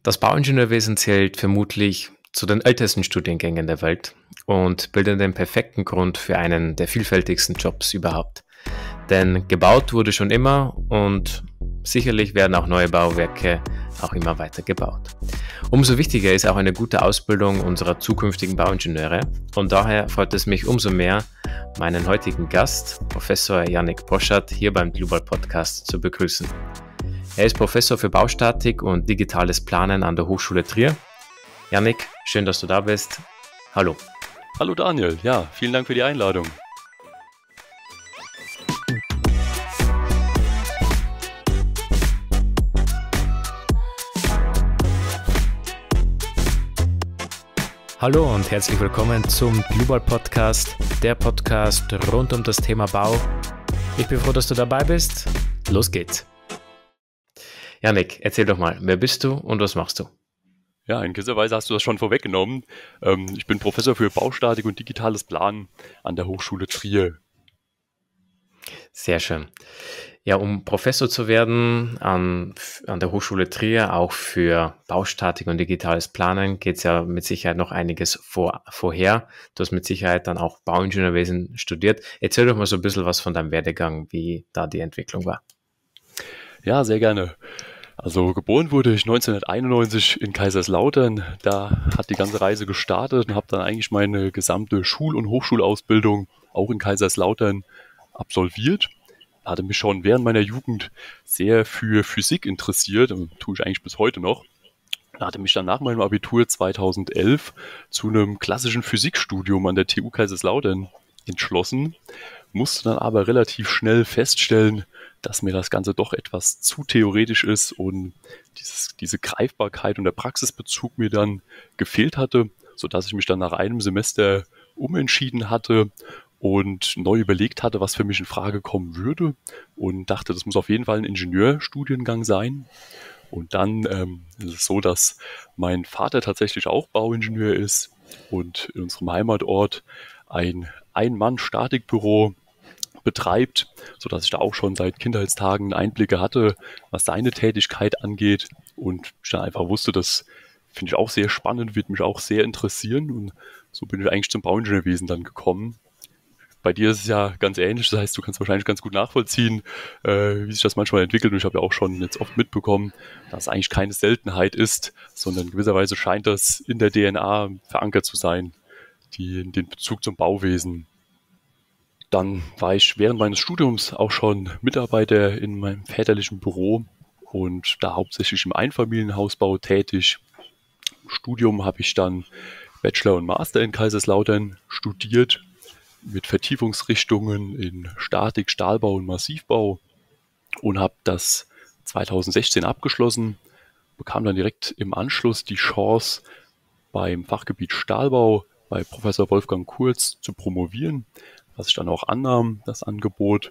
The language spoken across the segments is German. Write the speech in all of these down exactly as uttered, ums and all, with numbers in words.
Das Bauingenieurwesen zählt vermutlich zu den ältesten Studiengängen der Welt und bildet den perfekten Grund für einen der vielfältigsten Jobs überhaupt. Denn gebaut wurde schon immer und sicherlich werden auch neue Bauwerke auch immer weiter gebaut. Umso wichtiger ist auch eine gute Ausbildung unserer zukünftigen Bauingenieure und daher freut es mich umso mehr, meinen heutigen Gast, Professor Yannick Poschardt, hier beim Global Podcast zu begrüßen. Er ist Professor für Baustatik und digitales Planen an der Hochschule Trier. Yannick, schön, dass du da bist. Hallo. Hallo Daniel, ja, vielen Dank für die Einladung. Hallo und herzlich willkommen zum Global Podcast, der Podcast rund um das Thema Bau. Ich bin froh, dass du dabei bist. Los geht's. Yannick, erzähl doch mal, wer bist du und was machst du? Ja, in gewisser Weise hast du das schon vorweggenommen. Ähm, ich bin Professor für Baustatik und digitales Planen an der Hochschule Trier. Sehr schön. Ja, um Professor zu werden an, an der Hochschule Trier, auch für Baustatik und digitales Planen, geht es ja mit Sicherheit noch einiges vor, vorher. Du hast mit Sicherheit dann auch Bauingenieurwesen studiert. Erzähl doch mal so ein bisschen was von deinem Werdegang, wie da die Entwicklung war. Ja, sehr gerne. Also geboren wurde ich neunzehnhunderteinundneunzig in Kaiserslautern. Da hat die ganze Reise gestartet und habe dann eigentlich meine gesamte Schul- und Hochschulausbildung auch in Kaiserslautern absolviert. Hatte mich schon während meiner Jugend sehr für Physik interessiert und tue ich eigentlich bis heute noch. Hatte mich dann nach meinem Abitur zweitausendelf zu einem klassischen Physikstudium an der T U Kaiserslautern entschlossen, musste dann aber relativ schnell feststellen, dass mir das Ganze doch etwas zu theoretisch ist und dieses, diese Greifbarkeit und der Praxisbezug mir dann gefehlt hatte, sodass ich mich dann nach einem Semester umentschieden hatte und neu überlegt hatte, was für mich in Frage kommen würde und dachte, das muss auf jeden Fall ein Ingenieurstudiengang sein. Und dann ähm, ist es so, dass mein Vater tatsächlich auch Bauingenieur ist und in unserem Heimatort ein Ein-Mann-Statikbüro betreibt, sodass ich da auch schon seit Kindheitstagen Einblicke hatte, was seine Tätigkeit angeht und ich dann einfach wusste, das finde ich auch sehr spannend, wird mich auch sehr interessieren und so bin ich eigentlich zum Bauingenieurwesen dann gekommen. Bei dir ist es ja ganz ähnlich, das heißt, du kannst wahrscheinlich ganz gut nachvollziehen, äh, wie sich das manchmal entwickelt und ich habe ja auch schon jetzt oft mitbekommen, dass es eigentlich keine Seltenheit ist, sondern in gewisser Weise scheint das in der D N A verankert zu sein, die, den Bezug zum Bauwesen. Dann war ich während meines Studiums auch schon Mitarbeiter in meinem väterlichen Büro und da hauptsächlich im Einfamilienhausbau tätig. Im Studium habe ich dann Bachelor und Master in Kaiserslautern studiert mit Vertiefungsrichtungen in Statik, Stahlbau und Massivbau und habe das zweitausendsechzehn abgeschlossen, bekam dann direkt im Anschluss die Chance, beim Fachgebiet Stahlbau bei Professor Wolfgang Kurz zu promovieren, was ich dann auch annahm, das Angebot,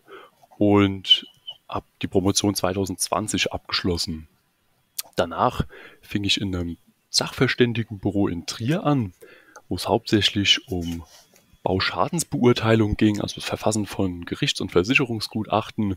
und habe die Promotion zweitausendzwanzig abgeschlossen. Danach fing ich in einem Sachverständigenbüro in Trier an, wo es hauptsächlich um Bauschadensbeurteilung ging, also das Verfassen von Gerichts- und Versicherungsgutachten.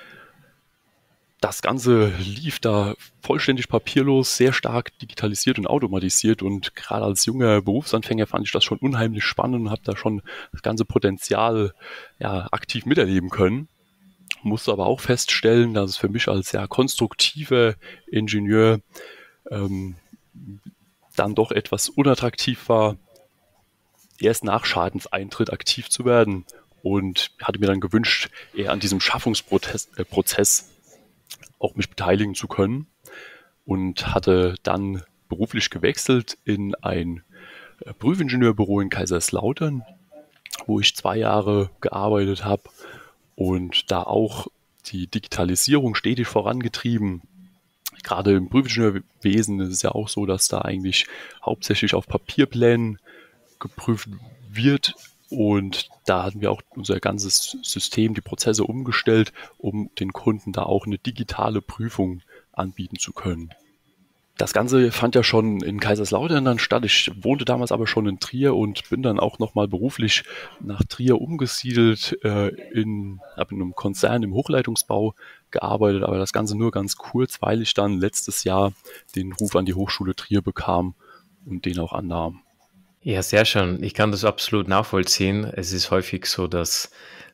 Das Ganze lief da vollständig papierlos, sehr stark digitalisiert und automatisiert und gerade als junger Berufsanfänger fand ich das schon unheimlich spannend und habe da schon das ganze Potenzial ja, aktiv miterleben können. Musste aber auch feststellen, dass es für mich als sehr konstruktiver Ingenieur ähm, dann doch etwas unattraktiv war, erst nach Schadenseintritt aktiv zu werden und hatte mir dann gewünscht, eher an diesem Schaffungsprozess äh, Prozess auch mich beteiligen zu können und hatte dann beruflich gewechselt in ein Prüfingenieurbüro in Kaiserslautern, wo ich zwei Jahre gearbeitet habe und da auch die Digitalisierung stetig vorangetrieben. Gerade im Prüfingenieurwesen ist es ja auch so, dass da eigentlich hauptsächlich auf Papierplänen geprüft wird und da hatten wir auch unser ganzes System, die Prozesse umgestellt, um den Kunden da auch eine digitale Prüfung anbieten zu können. Das Ganze fand ja schon in Kaiserslautern dann statt. Ich wohnte damals aber schon in Trier und bin dann auch nochmal beruflich nach Trier umgesiedelt, äh, in, habe in einem Konzern im Hochleitungsbau gearbeitet, aber das Ganze nur ganz kurz, weil ich dann letztes Jahr den Ruf an die Hochschule Trier bekam und den auch annahm. Ja, sehr schön. Ich kann das absolut nachvollziehen. Es ist häufig so, dass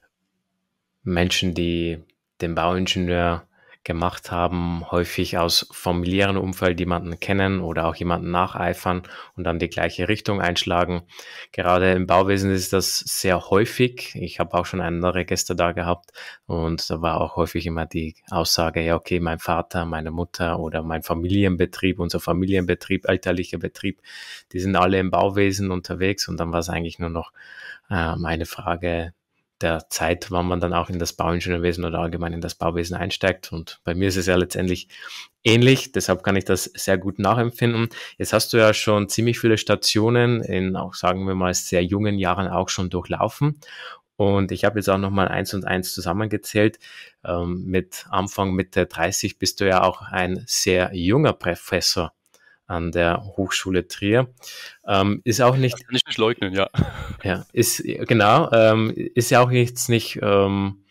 Menschen, die den Bauingenieur gemacht haben, häufig aus familiären Umfeld jemanden kennen oder auch jemanden nacheifern und dann die gleiche Richtung einschlagen. Gerade im Bauwesen ist das sehr häufig. Ich habe auch schon andere Gäste da gehabt und da war auch häufig immer die Aussage, ja okay, mein Vater, meine Mutter oder mein Familienbetrieb, unser Familienbetrieb, elterlicher Betrieb, die sind alle im Bauwesen unterwegs und dann war es eigentlich nur noch ähm, eine Frage der Zeit, wann man dann auch in das Bauingenieurwesen oder allgemein in das Bauwesen einsteigt. Und bei mir ist es ja letztendlich ähnlich, deshalb kann ich das sehr gut nachempfinden. Jetzt hast du ja schon ziemlich viele Stationen in auch, sagen wir mal, sehr jungen Jahren auch schon durchlaufen. Und ich habe jetzt auch nochmal eins und eins zusammengezählt. Ähm, mit Anfang Mitte dreißig bist du ja auch ein sehr junger Professor an der Hochschule Trier. Ähm, ist auch nicht, Das kann ich nicht leugnen, ja. ja, ist, genau, ähm, ist ja auch jetzt nicht ähm,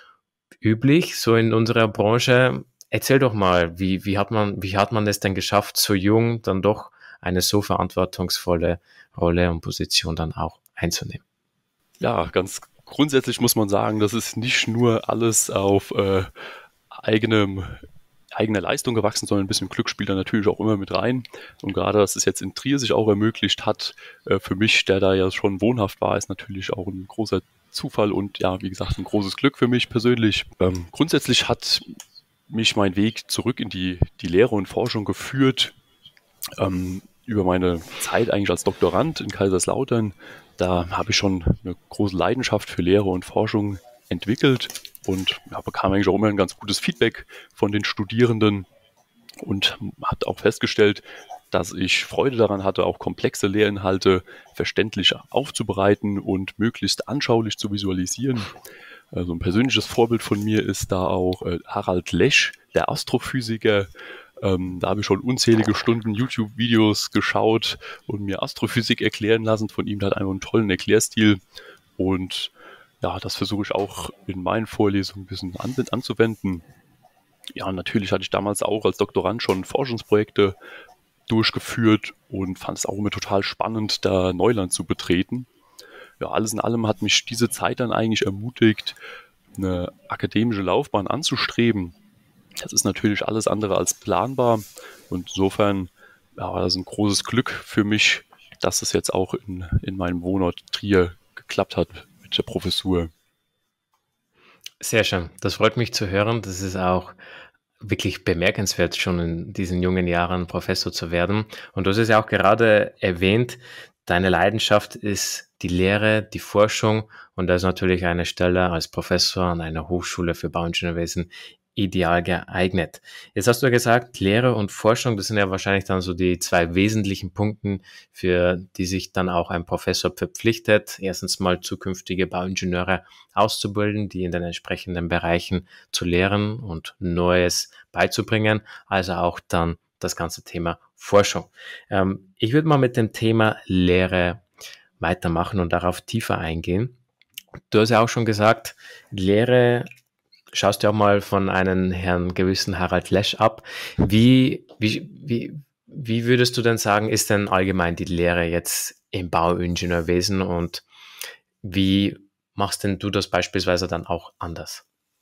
üblich, so in unserer Branche. Erzähl doch mal, wie, wie hat man, wie hat man es denn geschafft, so jung dann doch eine so verantwortungsvolle Rolle und Position dann auch einzunehmen? Ja, ganz grundsätzlich muss man sagen, das ist nicht nur alles auf äh, eigenem eigener Leistung gewachsen, sondern ein bisschen Glück spielt da natürlich auch immer mit rein. Und gerade, dass es jetzt in Trier sich auch ermöglicht hat, äh, für mich, der da ja schon wohnhaft war, ist natürlich auch ein großer Zufall und ja, wie gesagt, ein großes Glück für mich persönlich. Ähm, grundsätzlich hat mich mein Weg zurück in die, die Lehre und Forschung geführt, ähm, über meine Zeit eigentlich als Doktorand in Kaiserslautern. Da habe ich schon eine große Leidenschaft für Lehre und Forschung entwickelt und ja, bekam eigentlich auch immer ein ganz gutes Feedback von den Studierenden und hat auch festgestellt, dass ich Freude daran hatte, auch komplexe Lehrinhalte verständlich aufzubereiten und möglichst anschaulich zu visualisieren. Also ein persönliches Vorbild von mir ist da auch äh, Harald Lesch, der Astrophysiker. Ähm, da habe ich schon unzählige Stunden YouTube-Videos geschaut und mir Astrophysik erklären lassen. Von ihm, der hat einfach einen tollen Erklärstil und ja, das versuche ich auch in meinen Vorlesungen ein bisschen an, anzuwenden. Ja, natürlich hatte ich damals auch als Doktorand schon Forschungsprojekte durchgeführt und fand es auch immer total spannend, da Neuland zu betreten. Ja, alles in allem hat mich diese Zeit dann eigentlich ermutigt, eine akademische Laufbahn anzustreben. Das ist natürlich alles andere als planbar und insofern ja, war das ein großes Glück für mich, dass es jetzt auch in, in meinem Wohnort Trier geklappt hat mit der Professur. Sehr schön. Das freut mich zu hören. Das ist auch wirklich bemerkenswert, schon in diesen jungen Jahren Professor zu werden. Und du hast es ja auch gerade erwähnt, deine Leidenschaft ist die Lehre, die Forschung und da ist natürlich eine Stelle als Professor an einer Hochschule für Bauingenieurwesen ideal geeignet. Jetzt hast du ja gesagt, Lehre und Forschung, das sind ja wahrscheinlich dann so die zwei wesentlichen Punkte, für die sich dann auch ein Professor verpflichtet, erstens mal zukünftige Bauingenieure auszubilden, die in den entsprechenden Bereichen zu lehren und Neues beizubringen, also auch dann das ganze Thema Forschung. Ähm, ich würde mal mit dem Thema Lehre weitermachen und darauf tiefer eingehen. Du hast ja auch schon gesagt, Lehre schaust du auch mal von einem Herrn gewissen Harald Lesch ab. Wie, wie, wie, wie würdest du denn sagen, ist denn allgemein die Lehre jetzt im Bauingenieurwesen und wie machst denn du das beispielsweise dann auch anders?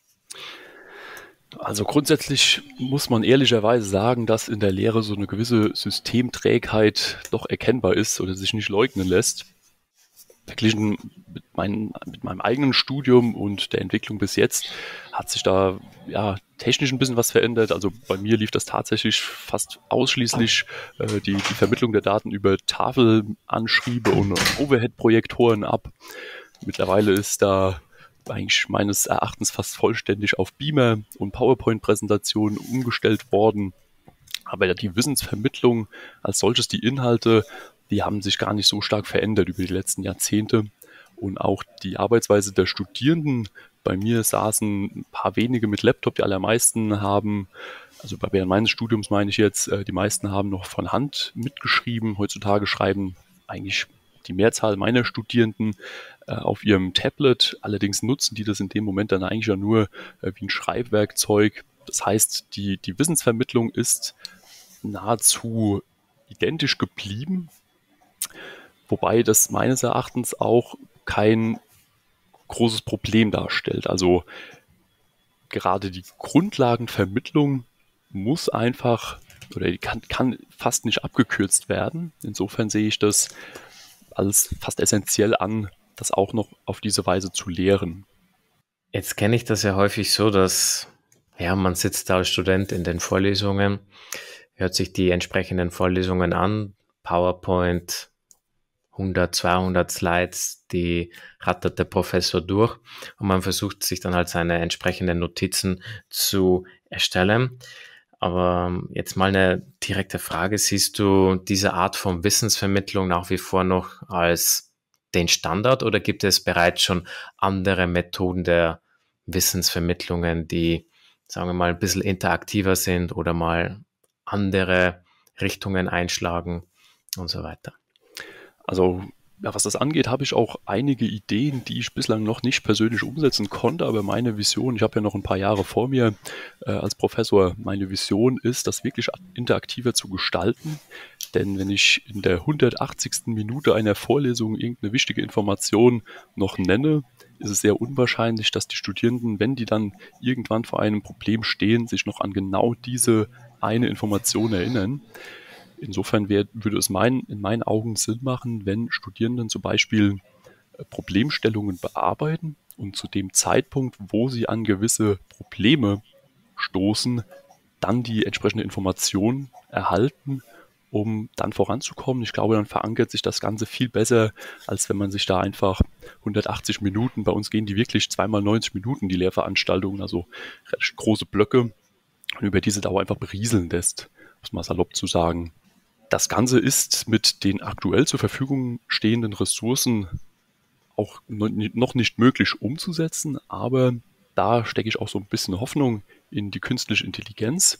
Also grundsätzlich muss man ehrlicherweise sagen, dass in der Lehre so eine gewisse Systemträgheit doch erkennbar ist oder sich nicht leugnen lässt. Verglichen mit, mein, mit meinem eigenen Studium und der Entwicklung bis jetzt hat sich da ja technisch ein bisschen was verändert. Also bei mir lief das tatsächlich fast ausschließlich äh, die, die Vermittlung der Daten über Tafelanschriebe und Overhead-Projektoren ab. Mittlerweile ist da eigentlich meines Erachtens fast vollständig auf Beamer und PowerPoint-Präsentationen umgestellt worden. Aber die Wissensvermittlung als solches, die Inhalte, die haben sich gar nicht so stark verändert über die letzten Jahrzehnte. Und auch die Arbeitsweise der Studierenden, bei mir saßen ein paar wenige mit Laptop, die allermeisten haben Also bei- während meines Studiums meine ich jetzt, äh, die meisten haben noch von Hand mitgeschrieben. Heutzutage schreiben eigentlich die Mehrzahl meiner Studierenden äh, auf ihrem Tablet. Allerdings nutzen die das in dem Moment dann eigentlich ja nur äh, wie ein Schreibwerkzeug. Das heißt, die, die Wissensvermittlung ist nahezu identisch geblieben, wobei das meines Erachtens auch kein großes Problem darstellt. Also gerade die Grundlagenvermittlung muss einfach oder die kann, kann fast nicht abgekürzt werden. Insofern sehe ich das als fast essentiell an, das auch noch auf diese Weise zu lehren. Jetzt kenne ich das ja häufig so, dass ja, man sitzt da als Student in den Vorlesungen, hört sich die entsprechenden Vorlesungen an, PowerPoint, hundert, zweihundert Slides, die rattert der Professor durch und man versucht sich dann halt seine entsprechenden Notizen zu erstellen. Aber jetzt mal eine direkte Frage, siehst du diese Art von Wissensvermittlung nach wie vor noch als den Standard oder gibt es bereits schon andere Methoden der Wissensvermittlungen, die, sagen wir mal, ein bisschen interaktiver sind oder mal andere Richtungen einschlagen und so weiter? Also ja, was das angeht, habe ich auch einige Ideen, die ich bislang noch nicht persönlich umsetzen konnte, aber meine Vision, ich habe ja noch ein paar Jahre vor mir äh, als Professor, meine Vision ist, das wirklich interaktiver zu gestalten, denn wenn ich in der hundertachtzigsten Minute einer Vorlesung irgendeine wichtige Information noch nenne, ist es sehr unwahrscheinlich, dass die Studierenden, wenn die dann irgendwann vor einem Problem stehen, sich noch an genau diese eine Information erinnern. Insofern wär, würde es mein, in meinen Augen Sinn machen, wenn Studierenden zum Beispiel äh, Problemstellungen bearbeiten und zu dem Zeitpunkt, wo sie an gewisse Probleme stoßen, dann die entsprechende Information erhalten, um dann voranzukommen. Ich glaube, dann verankert sich das Ganze viel besser, als wenn man sich da einfach hundertachtzig Minuten, bei uns gehen die wirklich zweimal neunzig Minuten, die Lehrveranstaltungen, also recht große Blöcke, und über diese Dauer einfach berieseln lässt, um es mal salopp zu sagen. Das Ganze ist mit den aktuell zur Verfügung stehenden Ressourcen auch noch nicht möglich umzusetzen, aber da stecke ich auch so ein bisschen Hoffnung in die künstliche Intelligenz.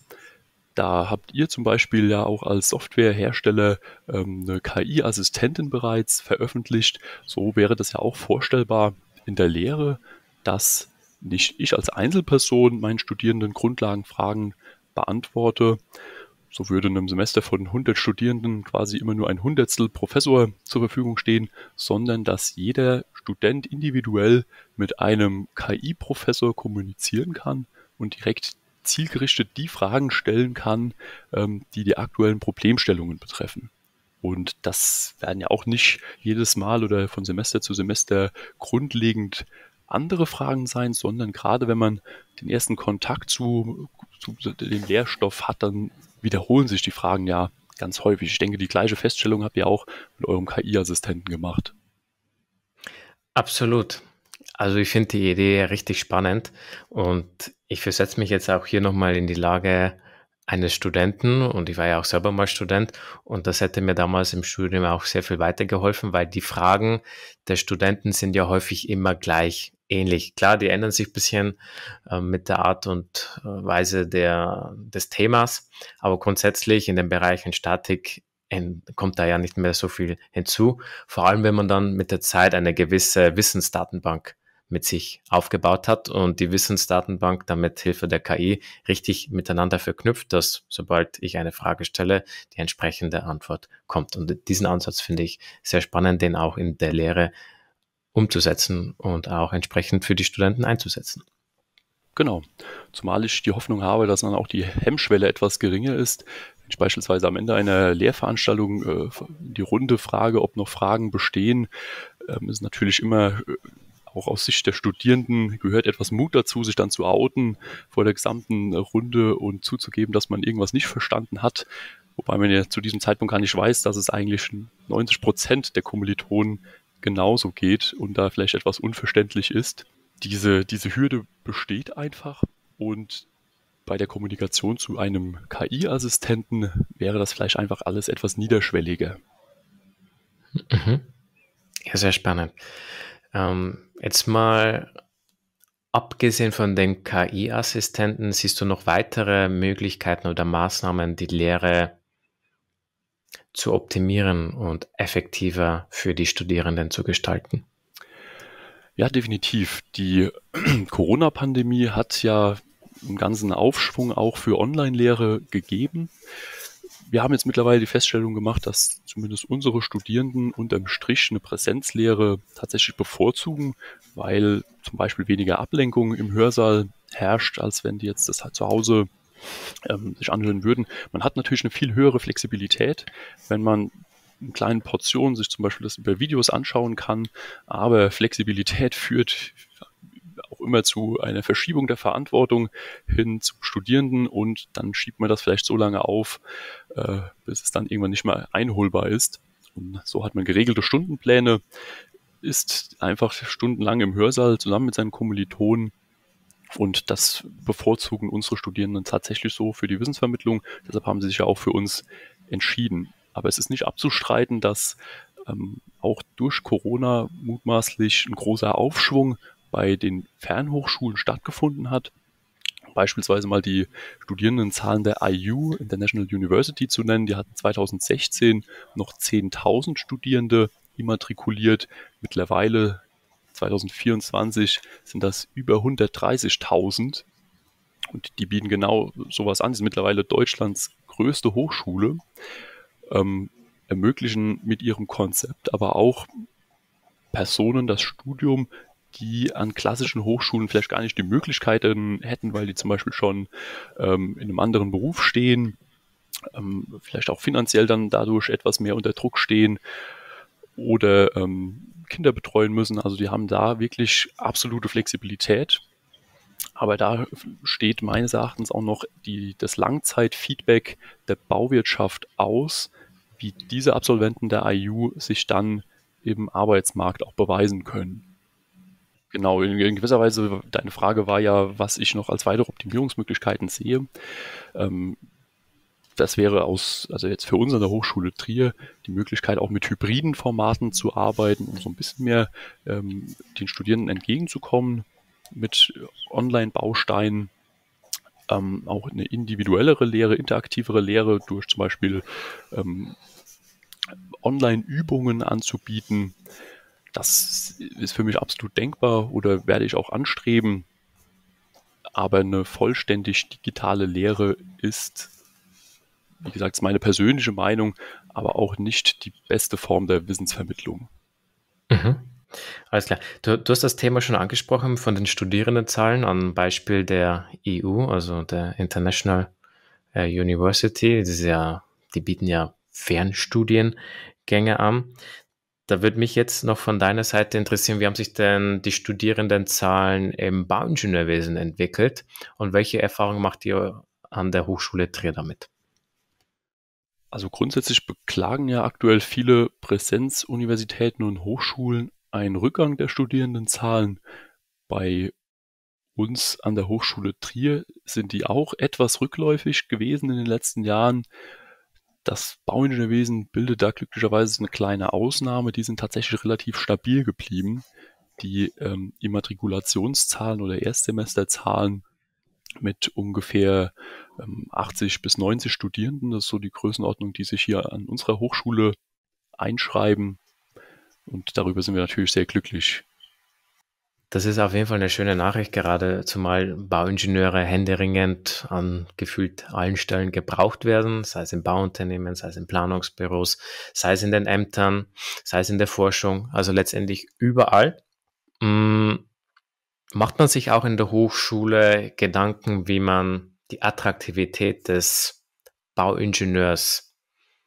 Da habt ihr zum Beispiel ja auch als Softwarehersteller ähm, eine K I-Assistentin bereits veröffentlicht. So wäre das ja auch vorstellbar in der Lehre, dass nicht ich als Einzelperson meinen Studierenden Grundlagenfragen beantworte. So würde in einem Semester von hundert Studierenden quasi immer nur ein Hundertstel Professor zur Verfügung stehen, sondern dass jeder Student individuell mit einem K I-Professor kommunizieren kann und direkt zielgerichtet die Fragen stellen kann, ähm, die die aktuellen Problemstellungen betreffen. Und das werden ja auch nicht jedes Mal oder von Semester zu Semester grundlegend andere Fragen sein, sondern gerade wenn man den ersten Kontakt zu, zu dem Lehrstoff hat, dann wiederholen sich die Fragen ja ganz häufig. Ich denke, die gleiche Feststellung habt ihr auch mit eurem K I-Assistenten gemacht. Absolut. Also ich finde die Idee richtig spannend und ich versetze mich jetzt auch hier nochmal in die Lage eines Studenten und ich war ja auch selber mal Student und das hätte mir damals im Studium auch sehr viel weitergeholfen, weil die Fragen der Studenten sind ja häufig immer gleich ähnlich. Klar, die ändern sich ein bisschen äh, mit der Art und äh, Weise der, des Themas, aber grundsätzlich in den Bereichen Statik en- kommt da ja nicht mehr so viel hinzu. Vor allem, wenn man dann mit der Zeit eine gewisse Wissensdatenbank mit sich aufgebaut hat und die Wissensdatenbank dann mit Hilfe der K I richtig miteinander verknüpft, dass sobald ich eine Frage stelle, die entsprechende Antwort kommt. Und diesen Ansatz finde ich sehr spannend, den auch in der Lehre umzusetzen und auch entsprechend für die Studenten einzusetzen. Genau. Zumal ich die Hoffnung habe, dass dann auch die Hemmschwelle etwas geringer ist. Wenn ich beispielsweise am Ende einer Lehrveranstaltung äh, die Runde frage, ob noch Fragen bestehen, ähm, ist natürlich immer äh, auch aus Sicht der Studierenden gehört etwas Mut dazu, sich dann zu outen vor der gesamten Runde und zuzugeben, dass man irgendwas nicht verstanden hat. Wobei man ja zu diesem Zeitpunkt gar nicht weiß, dass es eigentlich neunzig Prozent der Kommilitonen genauso geht und da vielleicht etwas unverständlich ist. Diese, diese Hürde besteht einfach und bei der Kommunikation zu einem K I-Assistenten wäre das vielleicht einfach alles etwas niederschwelliger. Mhm. Ja, sehr spannend. Ähm, jetzt mal Abgesehen von den K I-Assistenten, siehst du noch weitere Möglichkeiten oder Maßnahmen, die Lehre zu optimieren und effektiver für die Studierenden zu gestalten? Ja, definitiv. Die Corona-Pandemie hat ja einen ganzen Aufschwung auch für Online-Lehre gegeben. Wir haben jetzt mittlerweile die Feststellung gemacht, dass zumindest unsere Studierenden unterm Strich eine Präsenzlehre tatsächlich bevorzugen, weil zum Beispiel weniger Ablenkung im Hörsaal herrscht, als wenn die jetzt das halt zu Hause ähm, sich anhören würden. Man hat natürlich eine viel höhere Flexibilität, wenn man in kleinen Portionen sich zum Beispiel das über Videos anschauen kann, aber Flexibilität führt auch immer zu einer Verschiebung der Verantwortung hin zum Studierenden und dann schiebt man das vielleicht so lange auf, äh, bis es dann irgendwann nicht mehr einholbar ist. Und so hat man geregelte Stundenpläne, ist einfach stundenlang im Hörsaal zusammen mit seinen Kommilitonen und das bevorzugen unsere Studierenden tatsächlich so für die Wissensvermittlung. Deshalb haben sie sich ja auch für uns entschieden. Aber es ist nicht abzustreiten, dass ähm, auch durch Corona mutmaßlich ein großer Aufschwung bei den Fernhochschulen stattgefunden hat. Beispielsweise mal die Studierendenzahlen der I U, International University, zu nennen. Die hatten zweitausendsechzehn noch zehntausend Studierende immatrikuliert. Mittlerweile zweitausendvierundzwanzig sind das über hundertdreißigtausend. Und die bieten genau sowas an. Sie sind mittlerweile Deutschlands größte Hochschule. Ähm, ermöglichen mit ihrem Konzept aber auch Personen das Studium, die an klassischen Hochschulen vielleicht gar nicht die Möglichkeiten hätten, weil die zum Beispiel schon ähm, in einem anderen Beruf stehen, ähm, vielleicht auch finanziell dann dadurch etwas mehr unter Druck stehen oder ähm, Kinder betreuen müssen. Also die haben da wirklich absolute Flexibilität. Aber da steht meines Erachtens auch noch die, das Langzeitfeedback der Bauwirtschaft aus, wie diese Absolventen der I U sich dann im Arbeitsmarkt auch beweisen können. Genau, in, in gewisser Weise, deine Frage war ja, was ich noch als weitere Optimierungsmöglichkeiten sehe. Ähm, das wäre aus, also jetzt für uns an der Hochschule Trier, die Möglichkeit auch mit hybriden Formaten zu arbeiten, um so ein bisschen mehr ähm, den Studierenden entgegenzukommen, mit Online-Bausteinen, ähm, auch eine individuellere Lehre, interaktivere Lehre durch zum Beispiel ähm, Online-Übungen anzubieten. Das ist für mich absolut denkbar oder werde ich auch anstreben. Aber eine vollständig digitale Lehre ist, wie gesagt, ist meine persönliche Meinung, aber auch nicht die beste Form der Wissensvermittlung. Mhm. Alles klar. Du, du hast das Thema schon angesprochen von den Studierendenzahlen am Beispiel der I U, also der International äh, University. Das ist ja, die bieten ja Fernstudiengänge an. Da würde mich jetzt noch von deiner Seite interessieren, wie haben sich denn die Studierendenzahlen im Bauingenieurwesen entwickelt und welche Erfahrungen macht ihr an der Hochschule Trier damit? Also grundsätzlich beklagen ja aktuell viele Präsenzuniversitäten und Hochschulen einen Rückgang der Studierendenzahlen. Bei uns an der Hochschule Trier sind die auch etwas rückläufig gewesen in den letzten Jahren. Das Bauingenieurwesen bildet da glücklicherweise eine kleine Ausnahme. Die sind tatsächlich relativ stabil geblieben. Die ähm, Immatrikulationszahlen oder Erstsemesterzahlen mit ungefähr ähm, achtzig bis neunzig Studierenden, das ist so die Größenordnung, die sich hier an unserer Hochschule einschreiben. Und darüber sind wir natürlich sehr glücklich. Das ist auf jeden Fall eine schöne Nachricht, gerade zumal Bauingenieure händeringend an gefühlt allen Stellen gebraucht werden, sei es im Bauunternehmen, sei es in Planungsbüros, sei es in den Ämtern, sei es in der Forschung, also letztendlich überall. Mm, Macht man sich auch in der Hochschule Gedanken, wie man die Attraktivität des Bauingenieurs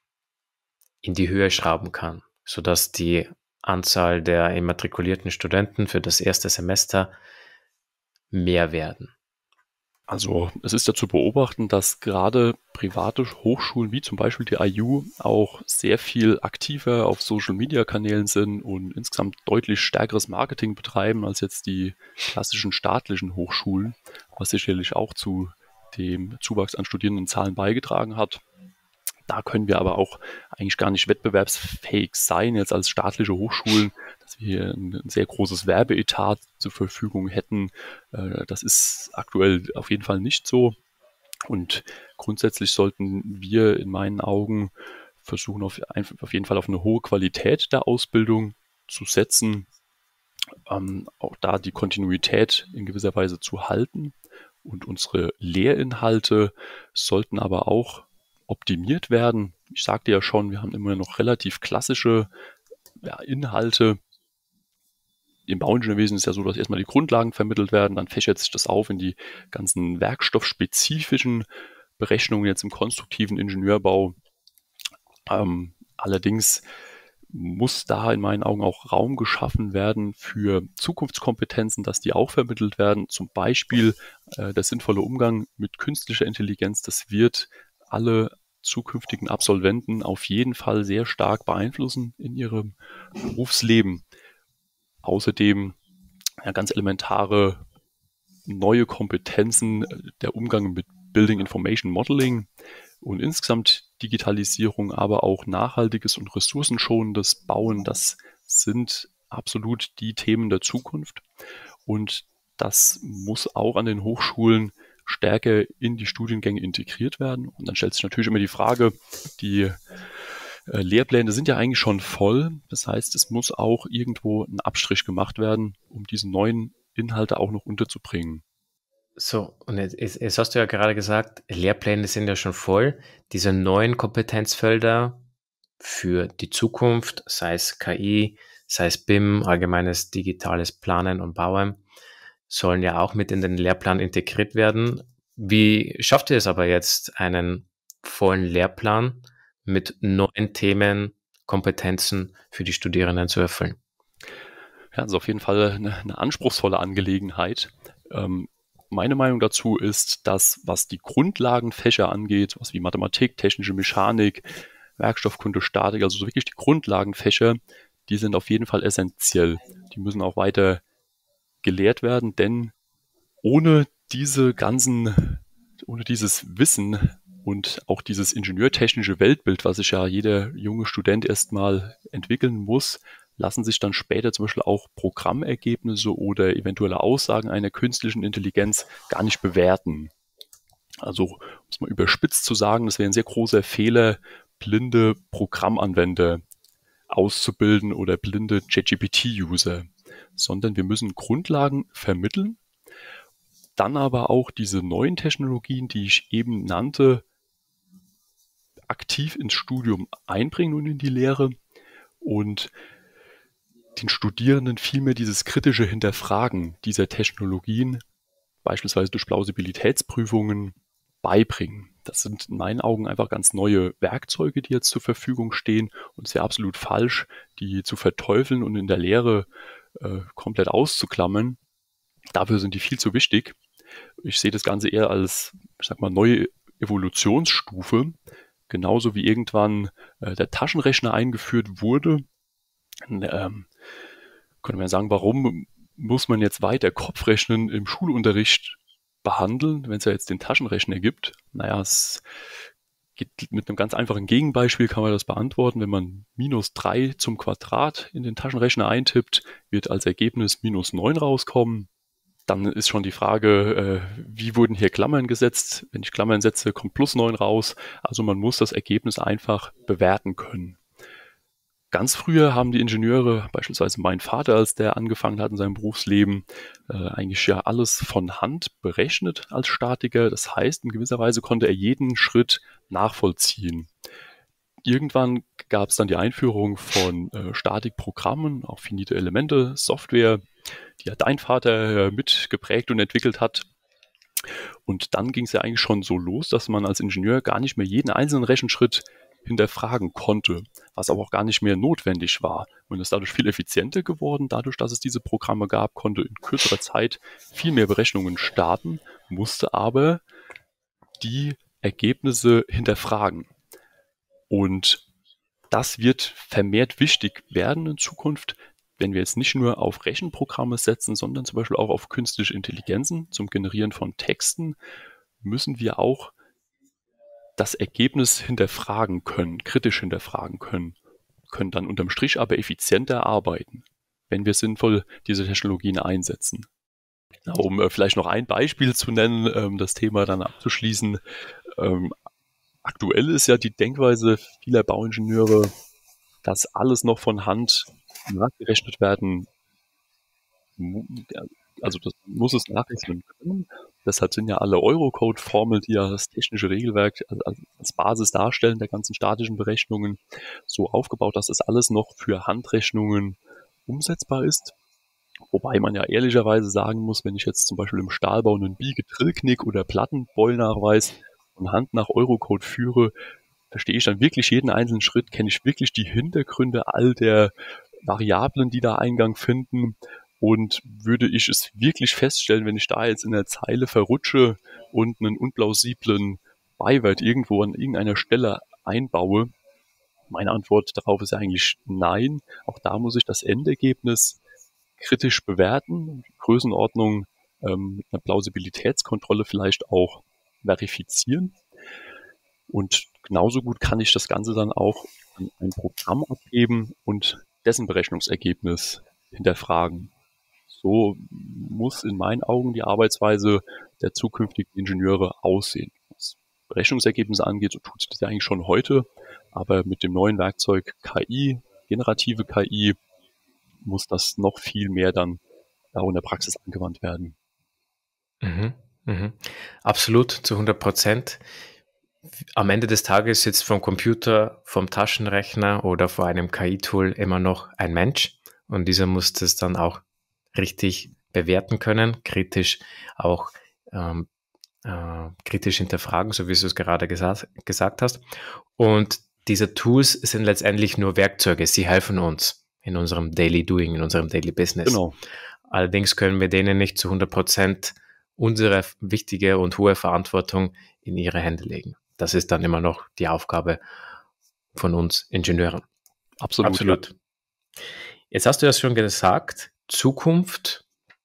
in die Höhe schrauben kann, sodass die Anzahl der immatrikulierten Studenten für das erste Semester mehr werden? Also es ist ja zu beobachten, dass gerade private Hochschulen wie zum Beispiel die I U auch sehr viel aktiver auf Social-Media-Kanälen sind und insgesamt deutlich stärkeres Marketing betreiben als jetzt die klassischen staatlichen Hochschulen, was sicherlich auch zu dem Zuwachs an Studierendenzahlen beigetragen hat. Da können wir aber auch eigentlich gar nicht wettbewerbsfähig sein, jetzt als staatliche Hochschulen, dass wir hier ein sehr großes Werbeetat zur Verfügung hätten. Äh, das ist aktuell auf jeden Fall nicht so. Und grundsätzlich sollten wir in meinen Augen versuchen, auf, auf jeden Fall auf eine hohe Qualität der Ausbildung zu setzen, ähm, auch da die Kontinuität in gewisser Weise zu halten. Und unsere Lehrinhalte sollten aber auch optimiert werden. Ich sagte ja schon, wir haben immer noch relativ klassische ja, Inhalte. Im Bauingenieurwesen ist ja so, dass erstmal die Grundlagen vermittelt werden, dann fächert sich das auf in die ganzen werkstoffspezifischen Berechnungen jetzt im konstruktiven Ingenieurbau. Ähm, allerdings muss da in meinen Augen auch Raum geschaffen werden für Zukunftskompetenzen, dass die auch vermittelt werden. Zum Beispiel äh, der sinnvolle Umgang mit künstlicher Intelligenz. Das wird alle zukünftigen Absolventen auf jeden Fall sehr stark beeinflussen in ihrem Berufsleben. Außerdem ja, ganz elementare neue Kompetenzen, der Umgang mit Building Information Modeling und insgesamt Digitalisierung, aber auch nachhaltiges und ressourcenschonendes Bauen, das sind absolut die Themen der Zukunft. Und das muss auch an den Hochschulen stärker in die Studiengänge integriert werden. Und dann stellt sich natürlich immer die Frage, die äh, Lehrpläne sind ja eigentlich schon voll. Das heißt, es muss auch irgendwo ein Abstrich gemacht werden, um diese neuen Inhalte auch noch unterzubringen. So, und jetzt, jetzt, jetzt hast du ja gerade gesagt, Lehrpläne sind ja schon voll. Diese neuen Kompetenzfelder für die Zukunft, sei es K I, sei es B I M, allgemeines digitales Planen und Bauen, sollen ja auch mit in den Lehrplan integriert werden. Wie schafft ihr es aber jetzt, einen vollen Lehrplan mit neuen Themen, Kompetenzen für die Studierenden zu erfüllen? Ja, das ist auf jeden Fall eine, eine anspruchsvolle Angelegenheit. Ähm, Meine Meinung dazu ist, dass was die Grundlagenfächer angeht, was wie Mathematik, technische Mechanik, Werkstoffkunde, Statik, also so wirklich die Grundlagenfächer, die sind auf jeden Fall essentiell. Die müssen auch weiter gelehrt werden, denn ohne diese ganzen, ohne dieses Wissen und auch dieses ingenieurtechnische Weltbild, was sich ja jeder junge Student erstmal entwickeln muss, lassen sich dann später zum Beispiel auch Programmergebnisse oder eventuelle Aussagen einer künstlichen Intelligenz gar nicht bewerten. Also, um es mal überspitzt zu sagen, das wäre ein sehr großer Fehler, blinde Programmanwender auszubilden oder blinde ChatGPT-User, sondern wir müssen Grundlagen vermitteln, dann aber auch diese neuen Technologien, die ich eben nannte, aktiv ins Studium einbringen und in die Lehre und den Studierenden vielmehr dieses kritische Hinterfragen dieser Technologien, beispielsweise durch Plausibilitätsprüfungen, beibringen. Das sind in meinen Augen einfach ganz neue Werkzeuge, die jetzt zur Verfügung stehen, und es wäre absolut falsch, die zu verteufeln und in der Lehre äh, komplett auszuklammern. Dafür sind die viel zu wichtig. Ich sehe das Ganze eher als, ich sag mal, neue Evolutionsstufe, genauso wie irgendwann äh, der Taschenrechner eingeführt wurde. Ähm, könnte man sagen, warum muss man jetzt weiter Kopfrechnen im Schulunterricht behandeln, wenn es ja jetzt den Taschenrechner gibt? Naja, es geht mit einem ganz einfachen Gegenbeispiel, kann man das beantworten. Wenn man minus drei zum Quadrat in den Taschenrechner eintippt, wird als Ergebnis minus neun rauskommen. Dann ist schon die Frage, äh, wie wurden hier Klammern gesetzt? Wenn ich Klammern setze, kommt plus neun raus. Also man muss das Ergebnis einfach bewerten können. Ganz früher haben die Ingenieure, beispielsweise mein Vater, als der angefangen hat in seinem Berufsleben, äh, eigentlich ja alles von Hand berechnet als Statiker. Das heißt, in gewisser Weise konnte er jeden Schritt nachvollziehen. Irgendwann gab es dann die Einführung von äh, Statikprogrammen, auch finite Elemente, Software, die ja dein Vater äh, mitgeprägt und entwickelt hat. Und dann ging es ja eigentlich schon so los, dass man als Ingenieur gar nicht mehr jeden einzelnen Rechenschritt hinterfragen konnte, was aber auch gar nicht mehr notwendig war. Und es ist dadurch viel effizienter geworden. Dadurch, dass es diese Programme gab, konnte in kürzerer Zeit viel mehr Berechnungen starten, musste aber die Ergebnisse hinterfragen. Und das wird vermehrt wichtig werden in Zukunft, wenn wir jetzt nicht nur auf Rechenprogramme setzen, sondern zum Beispiel auch auf künstliche Intelligenzen zum Generieren von Texten, müssen wir auch das Ergebnis hinterfragen können, kritisch hinterfragen können, können dann unterm Strich aber effizienter arbeiten. wenn wir sinnvoll diese Technologien einsetzen. Um äh, vielleicht noch ein Beispiel zu nennen, ähm, das Thema dann abzuschließen. Ähm, aktuell ist ja die Denkweise vieler Bauingenieure, dass alles noch von Hand nachgerechnet werden mu- also das muss es nachrechnen können. Deshalb sind ja alle Eurocode-Formeln, die ja das technische Regelwerk also als Basis darstellen der ganzen statischen Berechnungen, so aufgebaut, dass das alles noch für Handrechnungen umsetzbar ist. Wobei man ja ehrlicherweise sagen muss, wenn ich jetzt zum Beispiel im Stahlbau einen Biege-Drillknick oder Plattenbeulnachweis von Hand nach Eurocode führe, verstehe ich dann wirklich jeden einzelnen Schritt, kenne ich wirklich die Hintergründe all der Variablen, die da Eingang finden, und würde ich es wirklich feststellen, wenn ich da jetzt in der Zeile verrutsche und einen unplausiblen Beiwert irgendwo an irgendeiner Stelle einbaue? Meine Antwort darauf ist eigentlich nein. Auch da muss ich das Endergebnis kritisch bewerten, Größenordnung ähm, mit einer Plausibilitätskontrolle vielleicht auch verifizieren. Und genauso gut kann ich das Ganze dann auch an ein Programm abgeben und dessen Berechnungsergebnis hinterfragen. So muss in meinen Augen die Arbeitsweise der zukünftigen Ingenieure aussehen. Was Berechnungsergebnisse angeht, so tut es das ja eigentlich schon heute, aber mit dem neuen Werkzeug K I, generative K I, muss das noch viel mehr dann auch in der Praxis angewandt werden. Mhm, mhm. Absolut, zu hundert Prozent. Am Ende des Tages sitzt vom Computer, vom Taschenrechner oder vor einem K I-Tool immer noch ein Mensch, und dieser muss das dann auch richtig bewerten können, kritisch auch ähm, äh, kritisch hinterfragen, so wie du es gerade gesagt, gesagt hast. Und diese Tools sind letztendlich nur Werkzeuge. Sie helfen uns in unserem Daily Doing, in unserem Daily Business. Genau. Allerdings können wir denen nicht zu hundert Prozent unsere wichtige und hohe Verantwortung in ihre Hände legen. Das ist dann immer noch die Aufgabe von uns Ingenieuren. Absolut. Absolut. Jetzt hast du ja schon gesagt, Zukunft,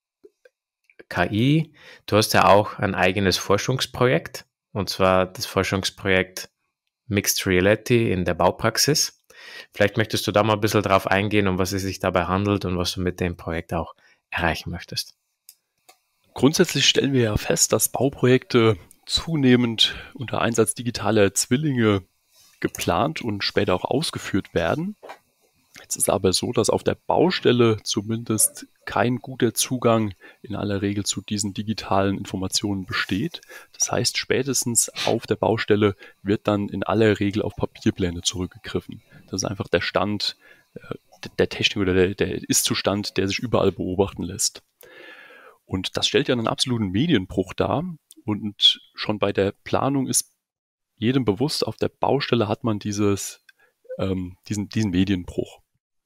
K I. Du hast ja auch ein eigenes Forschungsprojekt, und zwar das Forschungsprojekt Mixed Reality in der Baupraxis. Vielleicht möchtest du da mal ein bisschen drauf eingehen, um was es sich dabei handelt und was du mit dem Projekt auch erreichen möchtest. Grundsätzlich stellen wir ja fest, dass Bauprojekte zunehmend unter Einsatz digitaler Zwillinge geplant und später auch ausgeführt werden. Jetzt ist aber so, dass auf der Baustelle zumindest kein guter Zugang in aller Regel zu diesen digitalen Informationen besteht. Das heißt, spätestens auf der Baustelle wird dann in aller Regel auf Papierpläne zurückgegriffen. Das ist einfach der Stand äh, der Technik oder der, der Ist-Zustand, der sich überall beobachten lässt. Und das stellt ja einen absoluten Medienbruch dar. Und schon bei der Planung ist jedem bewusst, auf der Baustelle hat man dieses, ähm, diesen, diesen Medienbruch.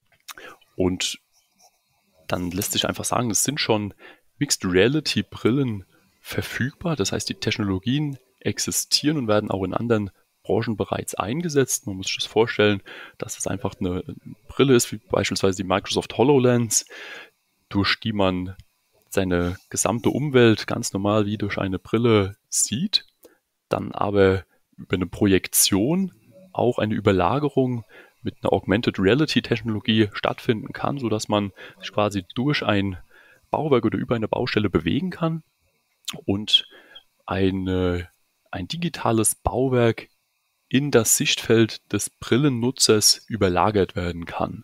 Und dann lässt sich einfach sagen, es sind schon Mixed Reality Brillen verfügbar. Das heißt, die Technologien existieren und werden auch in anderen Branchen bereits eingesetzt. Man muss sich das vorstellen, dass es einfach eine Brille ist, wie beispielsweise die Microsoft HoloLens, durch die man seine gesamte Umwelt ganz normal wie durch eine Brille sieht, dann aber über eine Projektion auch eine Überlagerung mit einer Augmented Reality Technologie stattfinden kann, sodass man sich quasi durch ein Bauwerk oder über eine Baustelle bewegen kann und eine, ein digitales Bauwerk in das Sichtfeld des Brillennutzers überlagert werden kann.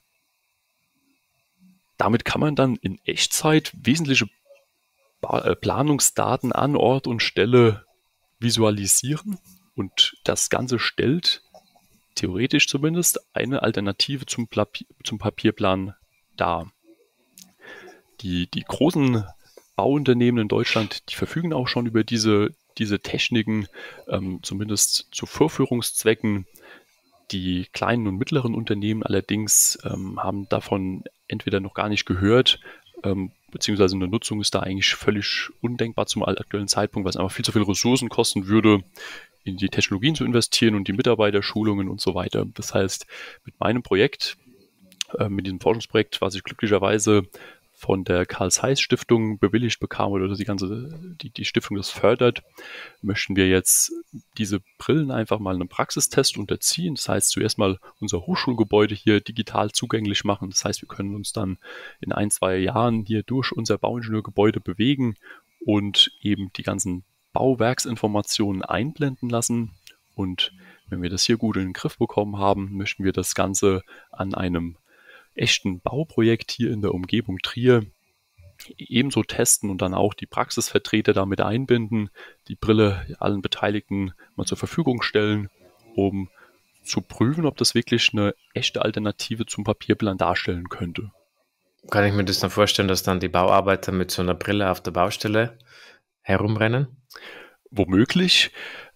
Damit kann man dann in Echtzeit wesentliche Planungsdaten an Ort und Stelle visualisieren, und das Ganze stellt theoretisch zumindest eine Alternative zum, Papier, zum Papierplan dar. Die, die großen Bauunternehmen in Deutschland, die verfügen auch schon über diese, diese Techniken, ähm, zumindest zu Vorführungszwecken. Die kleinen und mittleren Unternehmen allerdings ähm, haben davon entweder noch gar nicht gehört, ähm, beziehungsweise eine Nutzung ist da eigentlich völlig undenkbar zum aktuellen Zeitpunkt, weil es einfach viel zu viele Ressourcen kosten würde, in die Technologien zu investieren und die Mitarbeiterschulungen und so weiter. Das heißt, mit meinem Projekt, äh, mit diesem Forschungsprojekt, was ich glücklicherweise von der Carl-Zeiss-Stiftung bewilligt bekam oder die ganze die, die Stiftung das fördert, möchten wir jetzt diese Brillen einfach mal einem Praxistest unterziehen. Das heißt, zuerst mal unser Hochschulgebäude hier digital zugänglich machen. Das heißt, wir können uns dann in ein, zwei Jahren hier durch unser Bauingenieurgebäude bewegen und eben die ganzen Bauwerksinformationen einblenden lassen. Und wenn wir das hier gut in den Griff bekommen haben, möchten wir das Ganze an einem echten Bauprojekt hier in der Umgebung Trier ebenso testen und dann auch die Praxisvertreter damit einbinden, die Brille allen Beteiligten mal zur Verfügung stellen, um zu prüfen, ob das wirklich eine echte Alternative zum Papierplan darstellen könnte. Kann ich mir das dann vorstellen, dass dann die Bauarbeiter mit so einer Brille auf der Baustelle herumrennen? Womöglich,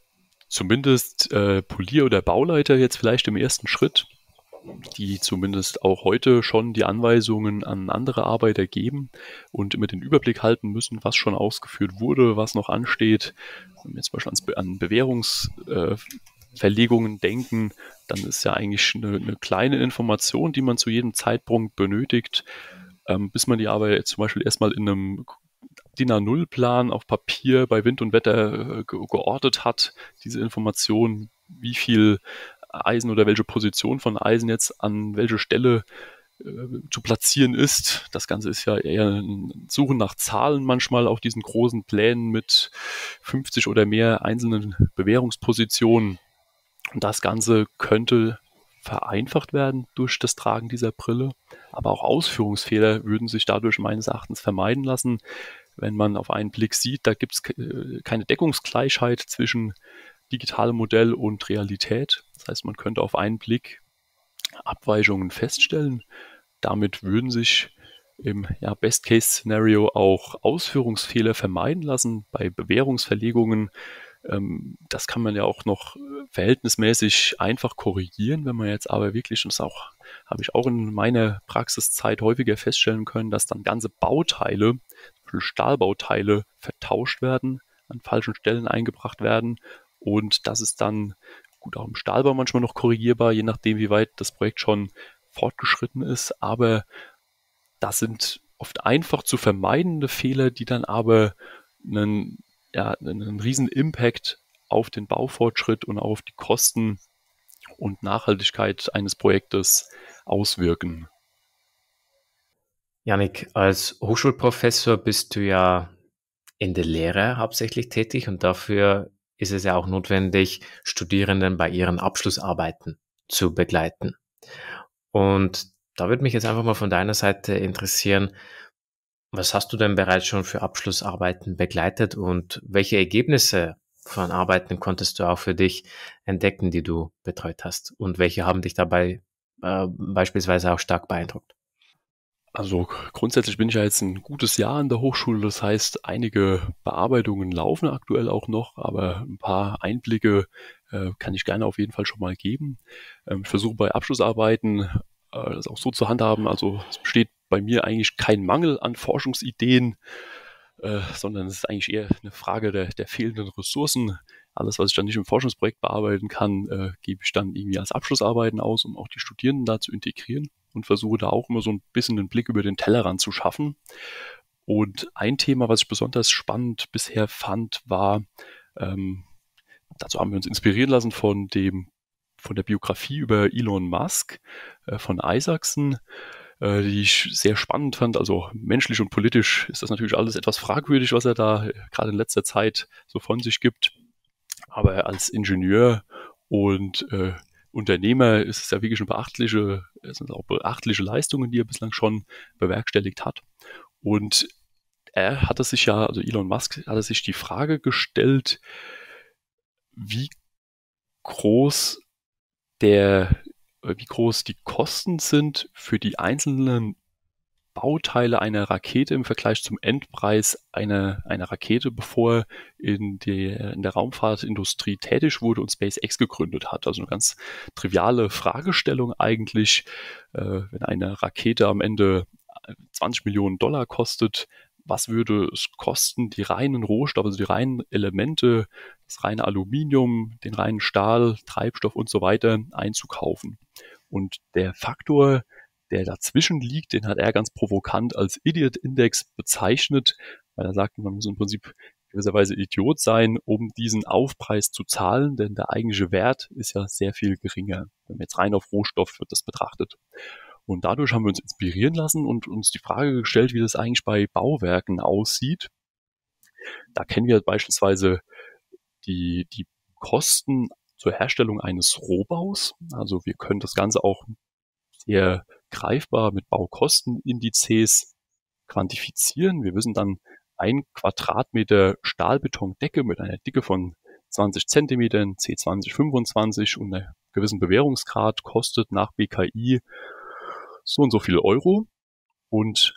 zumindest äh, Polier oder Bauleiter jetzt vielleicht im ersten Schritt, die zumindest auch heute schon die Anweisungen an andere Arbeiter geben und immer den Überblick halten müssen, was schon ausgeführt wurde, was noch ansteht. Wenn wir jetzt zum Beispiel an Bewährungsverlegungen äh, denken, dann ist ja eigentlich eine, eine kleine Information, die man zu jedem Zeitpunkt benötigt, ähm, bis man die aber jetzt zum Beispiel erstmal in einem D I N A null Plan auf Papier bei Wind und Wetter äh, ge- geortet hat, diese Information, wie viel Eisen oder welche Position von Eisen jetzt an welche Stelle äh, zu platzieren ist. Das Ganze ist ja eher ein Suchen nach Zahlen manchmal auf diesen großen Plänen mit fünfzig oder mehr einzelnen Bewährungspositionen. Und das Ganze könnte vereinfacht werden durch das Tragen dieser Brille, aber auch Ausführungsfehler würden sich dadurch meines Erachtens vermeiden lassen, wenn man auf einen Blick sieht, da gibt es keine Deckungsgleichheit zwischen digitalem Modell und Realität. Das heißt, man könnte auf einen Blick Abweichungen feststellen. Damit würden sich im ja, Best-Case-Szenario auch Ausführungsfehler vermeiden lassen bei Bewährungsverlegungen. Ähm, das kann man ja auch noch verhältnismäßig einfach korrigieren, wenn man jetzt aber wirklich, und das auch, habe ich auch in meiner Praxiszeit häufiger feststellen können, dass dann ganze Bauteile, Stahlbauteile vertauscht werden, an falschen Stellen eingebracht werden. Und das ist dann, gut, auch im Stahlbau manchmal noch korrigierbar, je nachdem, wie weit das Projekt schon fortgeschritten ist. Aber das sind oft einfach zu vermeidende Fehler, die dann aber einen, ja, einen riesen Impact auf den Baufortschritt und auf die Kosten und Nachhaltigkeit eines Projektes auswirken. Jannik, als Hochschulprofessor bist du ja in der Lehre hauptsächlich tätig und dafür ist es ja auch notwendig, Studierenden bei ihren Abschlussarbeiten zu begleiten. Und da würde mich jetzt einfach mal von deiner Seite interessieren, was hast du denn bereits schon für Abschlussarbeiten begleitet und welche Ergebnisse von Arbeiten konntest du auch für dich entdecken, die du betreut hast? Und welche haben dich dabei äh, beispielsweise auch stark beeindruckt? Also grundsätzlich bin ich ja jetzt ein gutes Jahr an der Hochschule, das heißt, einige Bearbeitungen laufen aktuell auch noch, aber ein paar Einblicke äh, kann ich gerne auf jeden Fall schon mal geben. Ähm, ich versuche bei Abschlussarbeiten äh, das auch so zu handhaben, also es besteht bei mir eigentlich kein Mangel an Forschungsideen, äh, sondern es ist eigentlich eher eine Frage der, der fehlenden Ressourcen. Alles, was ich dann nicht im Forschungsprojekt bearbeiten kann, äh, gebe ich dann irgendwie als Abschlussarbeiten aus, um auch die Studierenden da zu integrieren und versuche da auch immer so ein bisschen den Blick über den Tellerrand zu schaffen. Und ein Thema, was ich besonders spannend bisher fand, war, ähm, dazu haben wir uns inspirieren lassen von dem von der Biografie über Elon Musk äh, von Isaacson, äh, die ich sehr spannend fand. Also menschlich und politisch ist das natürlich alles etwas fragwürdig, was er da äh, gerade in letzter Zeit so von sich gibt. Aber als Ingenieur und äh, Unternehmer ist es ja wirklich eine beachtliche, es sind auch beachtliche Leistungen, die er bislang schon bewerkstelligt hat. Und er hatte sich ja, also Elon Musk hatte sich die Frage gestellt, wie groß der, wie groß die Kosten sind für die einzelnen Bauteile einer Rakete im Vergleich zum Endpreis einer, einer Rakete, bevor er in, die, in der Raumfahrtindustrie tätig wurde und SpaceX gegründet hat. Also eine ganz triviale Fragestellung eigentlich, äh, wenn eine Rakete am Ende zwanzig Millionen Dollar kostet, was würde es kosten, die reinen Rohstoffe, also die reinen Elemente, das reine Aluminium, den reinen Stahl, Treibstoff und so weiter einzukaufen. Und der Faktor, der dazwischen liegt, den hat er ganz provokant als Idiot-Index bezeichnet, weil er sagt, man muss im Prinzip gewisserweise Idiot sein, um diesen Aufpreis zu zahlen, denn der eigentliche Wert ist ja sehr viel geringer, wenn man jetzt rein auf Rohstoff wird das betrachtet. Und dadurch haben wir uns inspirieren lassen und uns die Frage gestellt, wie das eigentlich bei Bauwerken aussieht. Da kennen wir beispielsweise die, die Kosten zur Herstellung eines Rohbaus. Also wir können das Ganze auch sehr greifbar mit Baukostenindizes quantifizieren. Wir wissen dann, ein Quadratmeter Stahlbetondecke mit einer Dicke von zwanzig Zentimetern, C zwanzig fünfundzwanzig und einem gewissen Bewährungsgrad kostet nach B K I so und so viel Euro. Und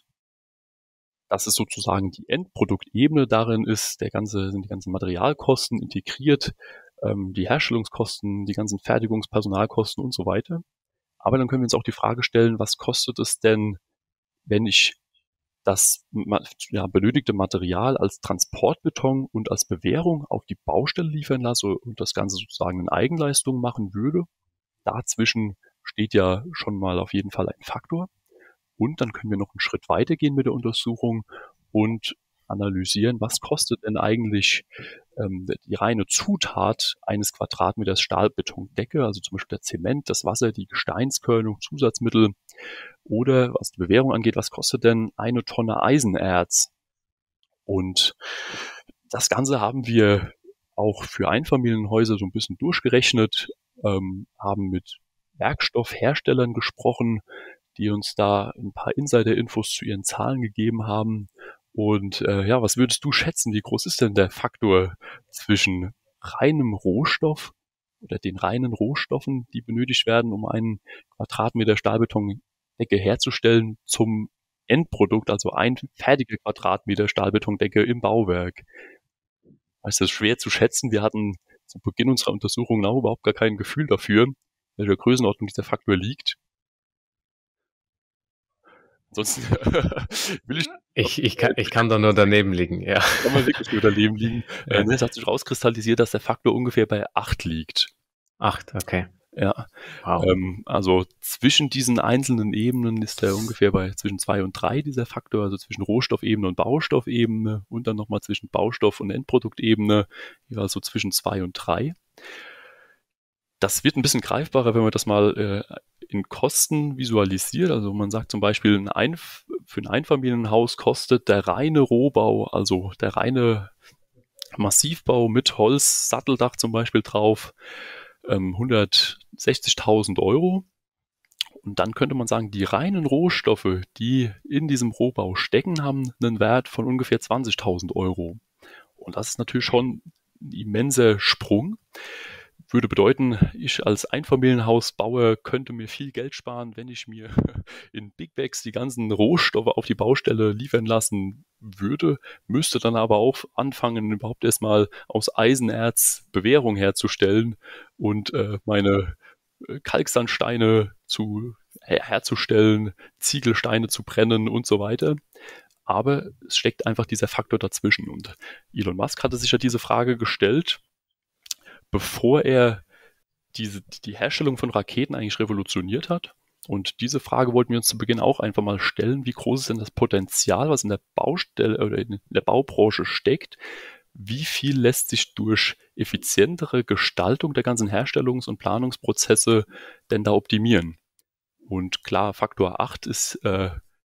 das ist sozusagen die Endproduktebene. Darin ist der ganze, sind die ganzen Materialkosten integriert, ähm, die Herstellungskosten, die ganzen Fertigungspersonalkosten und so weiter. Aber dann können wir uns auch die Frage stellen, was kostet es denn, wenn ich das ja, benötigte Material als Transportbeton und als Bewährung auf die Baustelle liefern lasse und das Ganze sozusagen in Eigenleistung machen würde. Dazwischen steht ja schon mal auf jeden Fall ein Faktor. Und dann können wir noch einen Schritt weitergehen mit der Untersuchung und analysieren, was kostet denn eigentlich ähm, die reine Zutat eines Quadratmeters Stahlbetondecke, also zum Beispiel der Zement, das Wasser, die Gesteinskörnung, Zusatzmittel oder was die Bewährung angeht, was kostet denn eine Tonne Eisenerz? Und das Ganze haben wir auch für Einfamilienhäuser so ein bisschen durchgerechnet, ähm, haben mit Werkstoffherstellern gesprochen, die uns da ein paar Insider-Infos zu ihren Zahlen gegeben haben. Und äh, ja, was würdest du schätzen, wie groß ist denn der Faktor zwischen reinem Rohstoff oder den reinen Rohstoffen, die benötigt werden, um einen Quadratmeter Stahlbetondecke herzustellen, zum Endprodukt, also ein fertiger Quadratmeter Stahlbetondecke im Bauwerk? Es ist schwer zu schätzen. Wir hatten zu Beginn unserer Untersuchung auch überhaupt gar kein Gefühl dafür, in welcher Größenordnung dieser Faktor liegt. Ansonsten will ich... Ich, ich, kann, ich kann da nur daneben liegen, ja. Kann man wirklich nur daneben liegen. Ja. Es hat sich rauskristallisiert, dass der Faktor ungefähr bei acht liegt. Acht, okay. Ja. Wow. Ähm, also zwischen diesen einzelnen Ebenen ist er ungefähr bei zwischen zwei und drei, dieser Faktor, also zwischen Rohstoffebene und Baustoffebene und dann nochmal zwischen Baustoff- und Endproduktebene, also zwischen zwei und drei. Das wird ein bisschen greifbarer, wenn man das mal äh, in Kosten visualisiert. Also man sagt zum Beispiel, ein Einf- für ein Einfamilienhaus kostet der reine Rohbau, also der reine Massivbau mit Holz, Satteldach zum Beispiel drauf, ähm, hundertsechzigtausend Euro. Und dann könnte man sagen, die reinen Rohstoffe, die in diesem Rohbau stecken, haben einen Wert von ungefähr zwanzigtausend Euro. Und das ist natürlich schon ein immenser Sprung. Würde bedeuten, ich als Einfamilienhausbauer könnte mir viel Geld sparen, wenn ich mir in Big Bags die ganzen Rohstoffe auf die Baustelle liefern lassen würde, müsste dann aber auch anfangen, überhaupt erstmal aus Eisenerz Bewährung herzustellen und äh, meine Kalksandsteine zu her- herzustellen, Ziegelsteine zu brennen und so weiter. Aber es steckt einfach dieser Faktor dazwischen. Und Elon Musk hatte sich ja diese Frage gestellt, bevor er diese, die Herstellung von Raketen eigentlich revolutioniert hat. Und diese Frage wollten wir uns zu Beginn auch einfach mal stellen. Wie groß ist denn das Potenzial, was in der Baustelle oder in der Baubranche steckt? Wie viel lässt sich durch effizientere Gestaltung der ganzen Herstellungs- und Planungsprozesse denn da optimieren? Und klar, Faktor acht ist äh,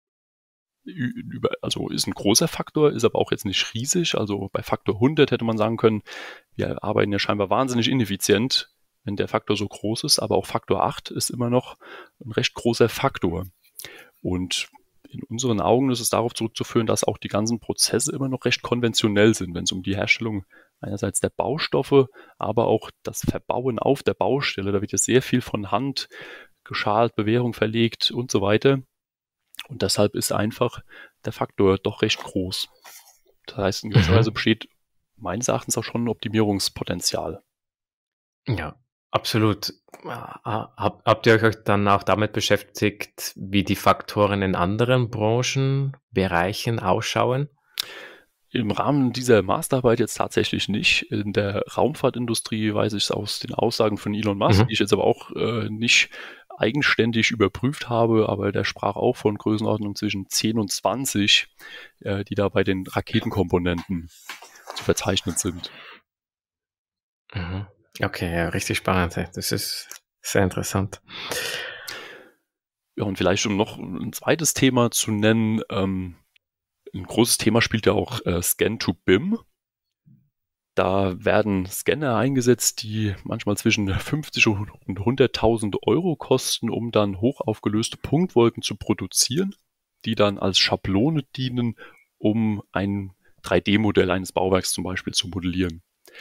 über, also ist ein großer Faktor, ist aber auch jetzt nicht riesig. Also bei Faktor hundert hätte man sagen können, wir arbeiten ja scheinbar wahnsinnig ineffizient, wenn der Faktor so groß ist, aber auch Faktor acht ist immer noch ein recht großer Faktor. Und in unseren Augen ist es darauf zurückzuführen, dass auch die ganzen Prozesse immer noch recht konventionell sind, wenn es um die Herstellung einerseits der Baustoffe, aber auch das Verbauen auf der Baustelle, da wird ja sehr viel von Hand geschalt, Bewährung verlegt und so weiter. Und deshalb ist einfach der Faktor doch recht groß. Das heißt, in gewisser Mhm. Weise besteht meines Erachtens auch schon ein Optimierungspotenzial. Ja, absolut. Hab, habt ihr euch dann auch damit beschäftigt, wie die Faktoren in anderen Branchen, Bereichen ausschauen? Im Rahmen dieser Masterarbeit jetzt tatsächlich nicht. In der Raumfahrtindustrie weiß ich es aus den Aussagen von Elon Musk, Mhm. die ich jetzt aber auch äh, nicht eigenständig überprüft habe, aber der sprach auch von Größenordnung zwischen zehn und zwanzig, äh, die da bei den Raketenkomponenten zu verzeichnen sind. Mhm. Okay, ja, richtig spannend. Das ist sehr interessant. Ja, und vielleicht um noch ein zweites Thema zu nennen, ähm, ein großes Thema spielt ja auch äh, Scan-to-B I M. Da werden Scanner eingesetzt, die manchmal zwischen fünfzig und hunderttausend Euro kosten, um dann hochaufgelöste Punktwolken zu produzieren, die dann als Schablone dienen, um ein drei D-Modell eines Bauwerks zum Beispiel zu modellieren.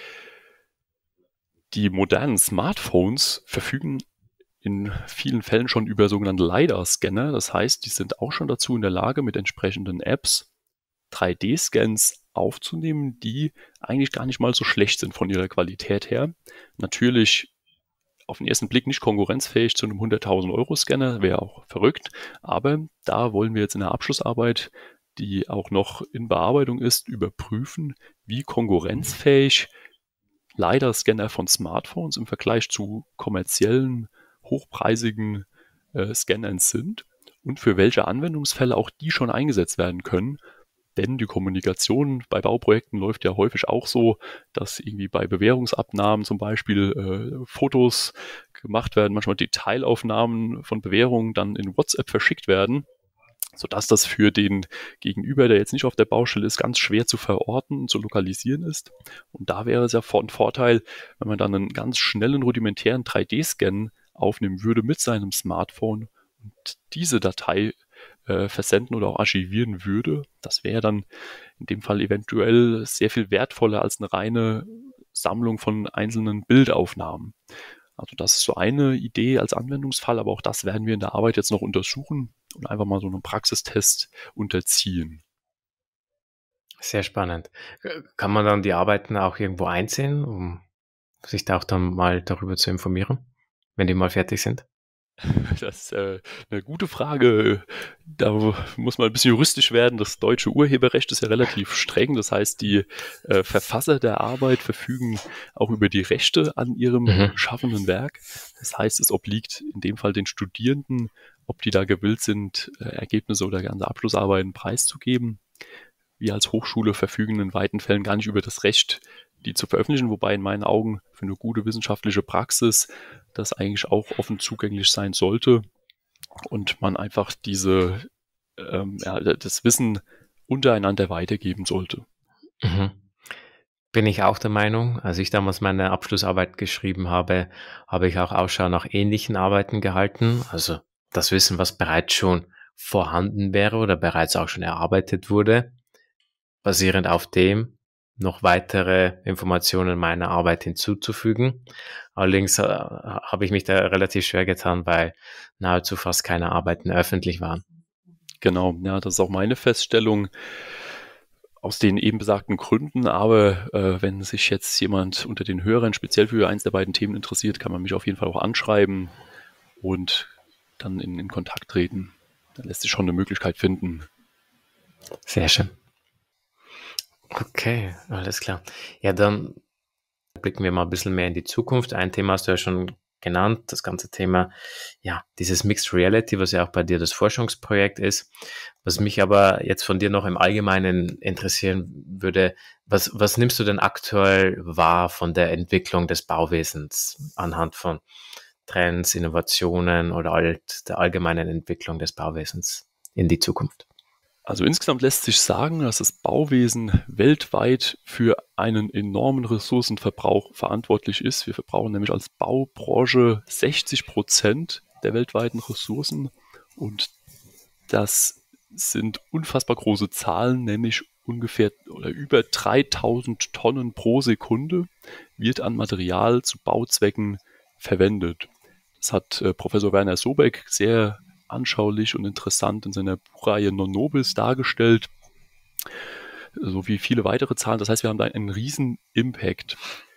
Die modernen Smartphones verfügen in vielen Fällen schon über sogenannte LiDAR-Scanner. Das heißt, die sind auch schon dazu in der Lage, mit entsprechenden Apps drei D-Scans aufzunehmen, die eigentlich gar nicht mal so schlecht sind von ihrer Qualität her. Natürlich auf den ersten Blick nicht konkurrenzfähig zu einem hunderttausend Euro Scanner, wäre auch verrückt, aber da wollen wir jetzt in der Abschlussarbeit, die auch noch in Bearbeitung ist, überprüfen, wie konkurrenzfähig LiDAR-Scanner von Smartphones im Vergleich zu kommerziellen, hochpreisigen äh, Scannern sind und für welche Anwendungsfälle auch die schon eingesetzt werden können. Denn die Kommunikation bei Bauprojekten läuft ja häufig auch so, dass irgendwie bei Bewährungsabnahmen zum Beispiel äh, Fotos gemacht werden, manchmal Detailaufnahmen von Bewährungen dann in WhatsApp verschickt werden, sodass das für den Gegenüber, der jetzt nicht auf der Baustelle ist, ganz schwer zu verorten und zu lokalisieren ist. Und da wäre es ja von Vorteil, wenn man dann einen ganz schnellen, rudimentären drei D-Scan aufnehmen würde mit seinem Smartphone und diese Datei äh, versenden oder auch archivieren würde. Das wäre dann in dem Fall eventuell sehr viel wertvoller als eine reine Sammlung von einzelnen Bildaufnahmen. Also das ist so eine Idee als Anwendungsfall, aber auch das werden wir in der Arbeit jetzt noch untersuchen und einfach mal so einen Praxistest unterziehen. Sehr spannend. Kann man dann die Arbeiten auch irgendwo einsehen, um sich da auch dann mal darüber zu informieren, wenn die mal fertig sind? Das ist äh, eine gute Frage. Da muss man ein bisschen juristisch werden. Das deutsche Urheberrecht ist ja relativ streng. Das heißt, die äh, Verfasser der Arbeit verfügen auch über die Rechte an ihrem Mhm. geschaffenen Werk. Das heißt, es obliegt in dem Fall den Studierenden, ob die da gewillt sind, äh, Ergebnisse oder ganze Abschlussarbeiten preiszugeben. Wir als Hochschule verfügen in weiten Fällen gar nicht über das Recht, die zu veröffentlichen, wobei in meinen Augen für eine gute wissenschaftliche Praxis das eigentlich auch offen zugänglich sein sollte und man einfach diese, ähm, ja, das Wissen untereinander weitergeben sollte. Mhm. Bin ich auch der Meinung. Als ich damals meine Abschlussarbeit geschrieben habe, habe ich auch Ausschau nach ähnlichen Arbeiten gehalten. Also das Wissen, was bereits schon vorhanden wäre oder bereits auch schon erarbeitet wurde, basierend auf dem noch weitere Informationen meiner Arbeit hinzuzufügen. Allerdings äh, habe ich mich da relativ schwer getan, weil nahezu fast keine Arbeiten öffentlich waren. Genau, ja, das ist auch meine Feststellung aus den eben besagten Gründen. Aber äh, wenn sich jetzt jemand unter den Hörern speziell für eins der beiden Themen interessiert, kann man mich auf jeden Fall auch anschreiben und dann in, in Kontakt treten. Da lässt sich schon eine Möglichkeit finden. Sehr schön. Okay, alles klar. Ja, dann blicken wir mal ein bisschen mehr in die Zukunft. Ein Thema hast du ja schon genannt, das ganze Thema, ja, dieses Mixed Reality, was ja auch bei dir das Forschungsprojekt ist. Was mich aber jetzt von dir noch im Allgemeinen interessieren würde, was, was nimmst du denn aktuell wahr von der Entwicklung des Bauwesens anhand von Trends, Innovationen oder halt der allgemeinen Entwicklung des Bauwesens in die Zukunft? Also insgesamt lässt sich sagen, dass das Bauwesen weltweit für einen enormen Ressourcenverbrauch verantwortlich ist. Wir verbrauchen nämlich als Baubranche sechzig Prozent der weltweiten Ressourcen und das sind unfassbar große Zahlen, nämlich ungefähr oder über dreitausend Tonnen pro Sekunde wird an Material zu Bauzwecken verwendet. Das hat äh, Professor Werner Sobeck sehr anschaulich und interessant in seiner Buchreihe Non-Nobis dargestellt, sowie viele weitere Zahlen. Das heißt, wir haben da einen riesen Impact.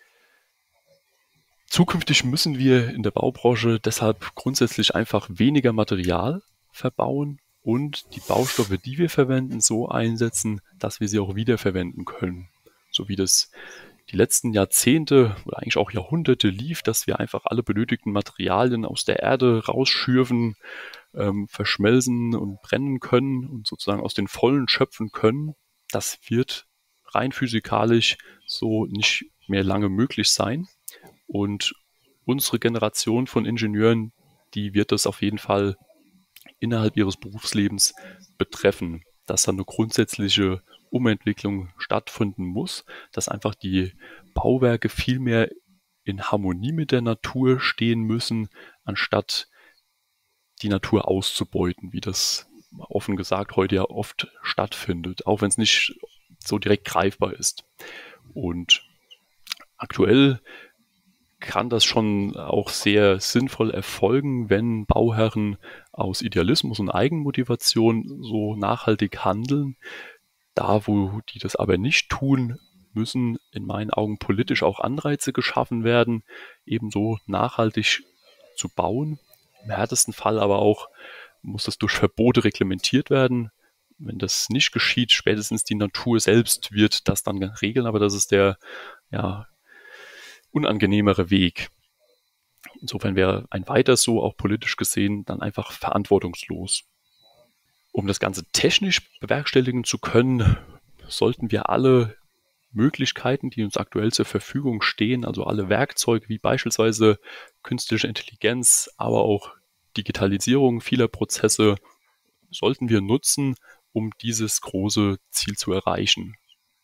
Zukünftig müssen wir in der Baubranche deshalb grundsätzlich einfach weniger Material verbauen und die Baustoffe, die wir verwenden, so einsetzen, dass wir sie auch wiederverwenden können. So wie das die letzten Jahrzehnte oder eigentlich auch Jahrhunderte lief, dass wir einfach alle benötigten Materialien aus der Erde rausschürfen, ähm, verschmelzen und brennen können und sozusagen aus den Vollen schöpfen können. Das wird rein physikalisch so nicht mehr lange möglich sein. Und unsere Generation von Ingenieuren, die wird das auf jeden Fall innerhalb ihres Berufslebens betreffen, dass da eine grundsätzliche Umentwicklung stattfinden muss, dass einfach die Bauwerke viel mehr in Harmonie mit der Natur stehen müssen, anstatt die Natur auszubeuten, wie das offen gesagt heute ja oft stattfindet, auch wenn es nicht so direkt greifbar ist. Und aktuell kann das schon auch sehr sinnvoll erfolgen, wenn Bauherren aus Idealismus und Eigenmotivation so nachhaltig handeln. Da, wo die das aber nicht tun, müssen in meinen Augen politisch auch Anreize geschaffen werden, ebenso nachhaltig zu bauen. Im härtesten Fall aber auch muss das durch Verbote reglementiert werden. Wenn das nicht geschieht, spätestens die Natur selbst wird das dann regeln, aber das ist der ja, unangenehmere Weg. Insofern wäre ein weiter so, auch politisch gesehen, dann einfach verantwortungslos. Um das Ganze technisch bewerkstelligen zu können, sollten wir alle Möglichkeiten, die uns aktuell zur Verfügung stehen, also alle Werkzeuge wie beispielsweise künstliche Intelligenz, aber auch Digitalisierung vieler Prozesse, sollten wir nutzen, um dieses große Ziel zu erreichen.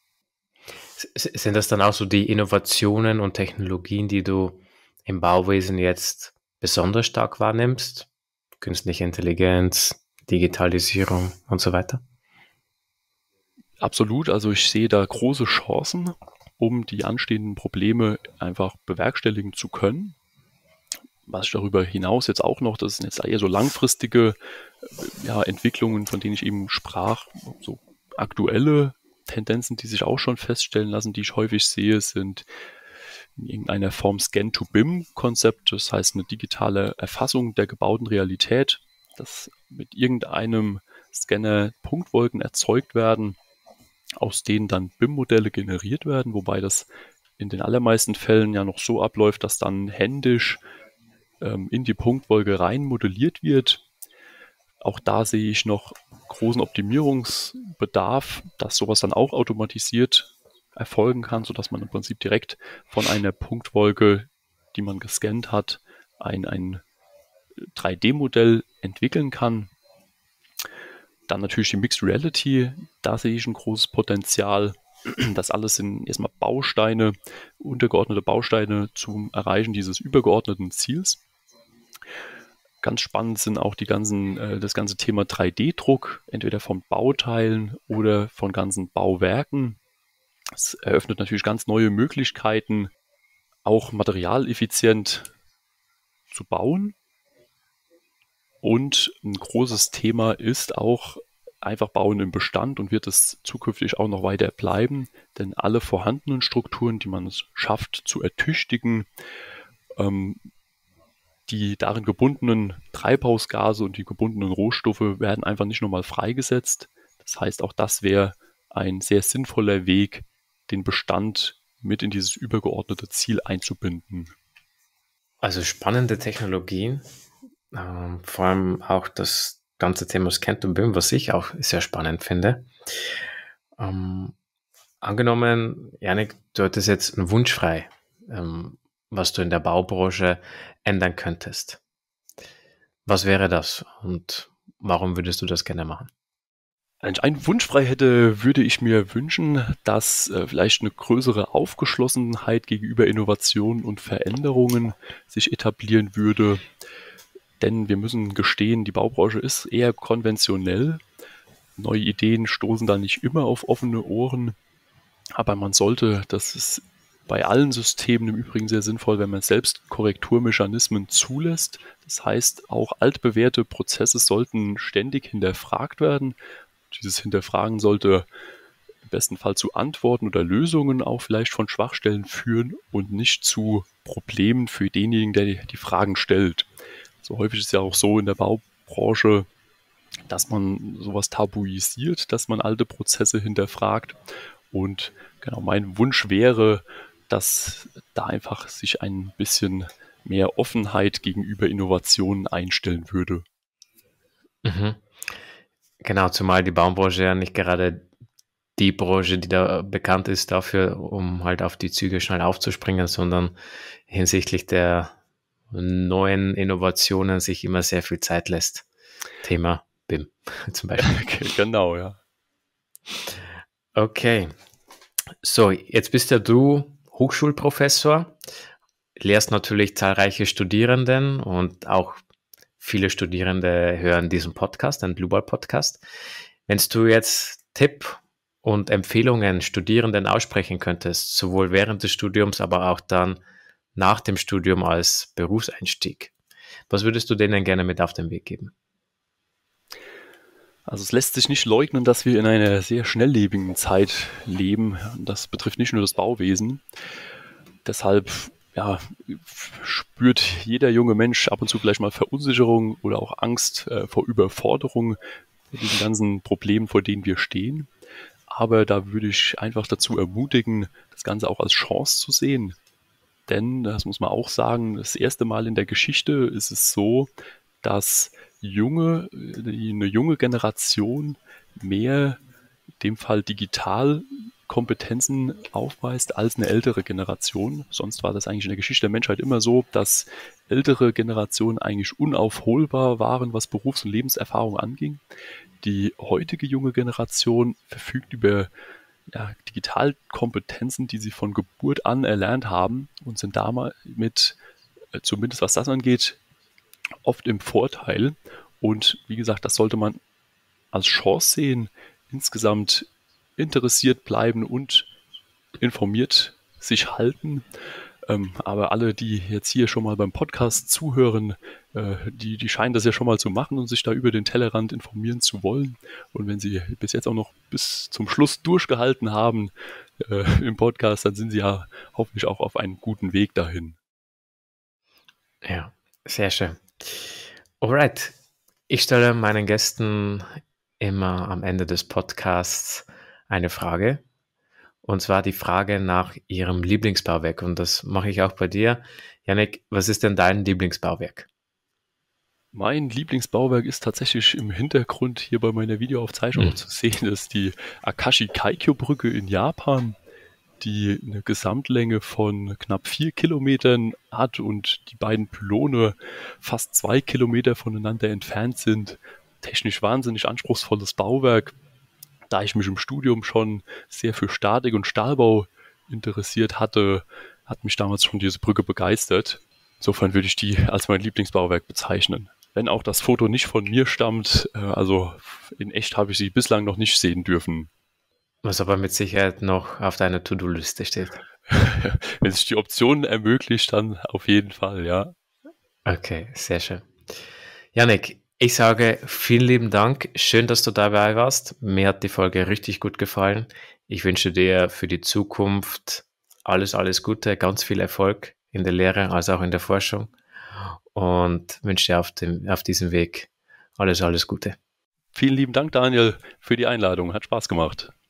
Sind das dann auch so die Innovationen und Technologien, die du im Bauwesen jetzt besonders stark wahrnimmst? Künstliche Intelligenz, Digitalisierung und so weiter? Absolut, also ich sehe da große Chancen, um die anstehenden Probleme einfach bewerkstelligen zu können. Was ich darüber hinaus jetzt auch noch, das sind jetzt eher so langfristige ja, Entwicklungen, von denen ich eben sprach, so aktuelle Tendenzen, die sich auch schon feststellen lassen, die ich häufig sehe, sind in irgendeiner Form Scan-to-B I M-Konzept, das heißt eine digitale Erfassung der gebauten Realität, dass mit irgendeinem Scanner Punktwolken erzeugt werden, aus denen dann B I M-Modelle generiert werden, wobei das in den allermeisten Fällen ja noch so abläuft, dass dann händisch ähm, in die Punktwolke rein modelliert wird. Auch da sehe ich noch großen Optimierungsbedarf, dass sowas dann auch automatisiert erfolgen kann, sodass man im Prinzip direkt von einer Punktwolke, die man gescannt hat, ein, ein drei D-Modell entwickeln kann. Dann natürlich die Mixed Reality, da sehe ich ein großes Potenzial. Das alles sind erstmal Bausteine, untergeordnete Bausteine zum Erreichen dieses übergeordneten Ziels. Ganz spannend sind auch die ganzen, äh, das ganze Thema drei D-Druck, entweder von Bauteilen oder von ganzen Bauwerken. Es eröffnet natürlich ganz neue Möglichkeiten, auch materialeffizient zu bauen. Und ein großes Thema ist auch einfach Bauen im Bestand und wird es zukünftig auch noch weiter bleiben, denn alle vorhandenen Strukturen, die man es schafft zu ertüchtigen, ähm, die darin gebundenen Treibhausgase und die gebundenen Rohstoffe werden einfach nicht nochmal freigesetzt. Das heißt, auch das wäre ein sehr sinnvoller Weg, den Bestand mit in dieses übergeordnete Ziel einzubinden. Also spannende Technologien, ähm, vor allem auch das ganze Thema Scan-to-B I M, was ich auch sehr spannend finde. Ähm, angenommen, Janik, du hättest jetzt einen Wunsch frei, ähm, was du in der Baubranche ändern könntest. Was wäre das und warum würdest du das gerne machen? Wenn ich einen Wunsch frei hätte, würde ich mir wünschen, dass äh, vielleicht eine größere Aufgeschlossenheit gegenüber Innovationen und Veränderungen sich etablieren würde. Denn wir müssen gestehen, die Baubranche ist eher konventionell. Neue Ideen stoßen da nicht immer auf offene Ohren. Aber man sollte, das ist bei allen Systemen im Übrigen sehr sinnvoll, wenn man selbst Korrekturmechanismen zulässt. Das heißt, auch altbewährte Prozesse sollten ständig hinterfragt werden. Dieses Hinterfragen sollte im besten Fall zu Antworten oder Lösungen auch vielleicht von Schwachstellen führen und nicht zu Problemen für denjenigen, der die Fragen stellt. So häufig ist es ja auch so in der Baubranche, dass man sowas tabuisiert, dass man alte Prozesse hinterfragt. Und genau mein Wunsch wäre, dass da einfach sich ein bisschen mehr Offenheit gegenüber Innovationen einstellen würde. Mhm. Genau, zumal die Baumbranche ja nicht gerade die Branche, die da bekannt ist dafür, um halt auf die Züge schnell aufzuspringen, sondern hinsichtlich der neuen Innovationen sich immer sehr viel Zeit lässt. Thema B I M zum Beispiel. Okay, genau, ja. Okay, so jetzt bist ja du Hochschulprofessor, lehrst natürlich zahlreiche Studierenden und auch viele Studierende hören diesen Podcast, den Blue Ball Podcast. Wenn du jetzt Tipp und Empfehlungen Studierenden aussprechen könntest, sowohl während des Studiums, aber auch dann nach dem Studium als Berufseinstieg, was würdest du denen gerne mit auf den Weg geben? Also es lässt sich nicht leugnen, dass wir in einer sehr schnelllebigen Zeit leben. Das betrifft nicht nur das Bauwesen. Deshalb ja, spürt jeder junge Mensch ab und zu vielleicht mal Verunsicherung oder auch Angst äh, vor Überforderung, vor diesen ganzen Problemen, vor denen wir stehen. Aber da würde ich einfach dazu ermutigen, das Ganze auch als Chance zu sehen. Denn, das muss man auch sagen, das erste Mal in der Geschichte ist es so, dass junge, eine junge Generation mehr, in dem Fall Digitalkompetenzen aufweist als eine ältere Generation. Sonst war das eigentlich in der Geschichte der Menschheit immer so, dass ältere Generationen eigentlich unaufholbar waren, was Berufs- und Lebenserfahrung anging. Die heutige junge Generation verfügt über ja, Digitalkompetenzen, die sie von Geburt an erlernt haben und sind damit, zumindest was das angeht, oft im Vorteil. Und wie gesagt, das sollte man als Chance sehen, insgesamt interessiert bleiben und informiert sich halten. Ähm, aber alle, die jetzt hier schon mal beim Podcast zuhören, äh, die, die scheinen das ja schon mal zu machen und sich da über den Tellerrand informieren zu wollen. Und wenn sie bis jetzt auch noch bis zum Schluss durchgehalten haben äh, im Podcast, dann sind sie ja hoffentlich auch auf einem guten Weg dahin. Ja, sehr schön. Alright, ich stelle meinen Gästen immer am Ende des Podcasts eine Frage. Und zwar die Frage nach ihrem Lieblingsbauwerk. Und das mache ich auch bei dir. Jannik, was ist denn dein Lieblingsbauwerk? Mein Lieblingsbauwerk ist tatsächlich im Hintergrund hier bei meiner Videoaufzeichnung Hm. zu sehen. Das ist die Akashi-Kaikyo-Brücke in Japan, die eine Gesamtlänge von knapp vier Kilometern hat und die beiden Pylone fast zwei Kilometer voneinander entfernt sind. Technisch wahnsinnig anspruchsvolles Bauwerk. Da ich mich im Studium schon sehr für Statik und Stahlbau interessiert hatte, hat mich damals schon diese Brücke begeistert. Insofern würde ich die als mein Lieblingsbauwerk bezeichnen. Wenn auch das Foto nicht von mir stammt, also in echt habe ich sie bislang noch nicht sehen dürfen. Was aber mit Sicherheit noch auf deiner To-Do-Liste steht. Wenn sich die Option ermöglicht, dann auf jeden Fall, ja. Okay, sehr schön. Jannik, ich sage vielen lieben Dank. Schön, dass du dabei warst. Mir hat die Folge richtig gut gefallen. Ich wünsche dir für die Zukunft alles, alles Gute, ganz viel Erfolg in der Lehre als auch in der Forschung und wünsche dir auf, dem, auf diesem Weg alles, alles Gute. Vielen lieben Dank, Daniel, für die Einladung. Hat Spaß gemacht.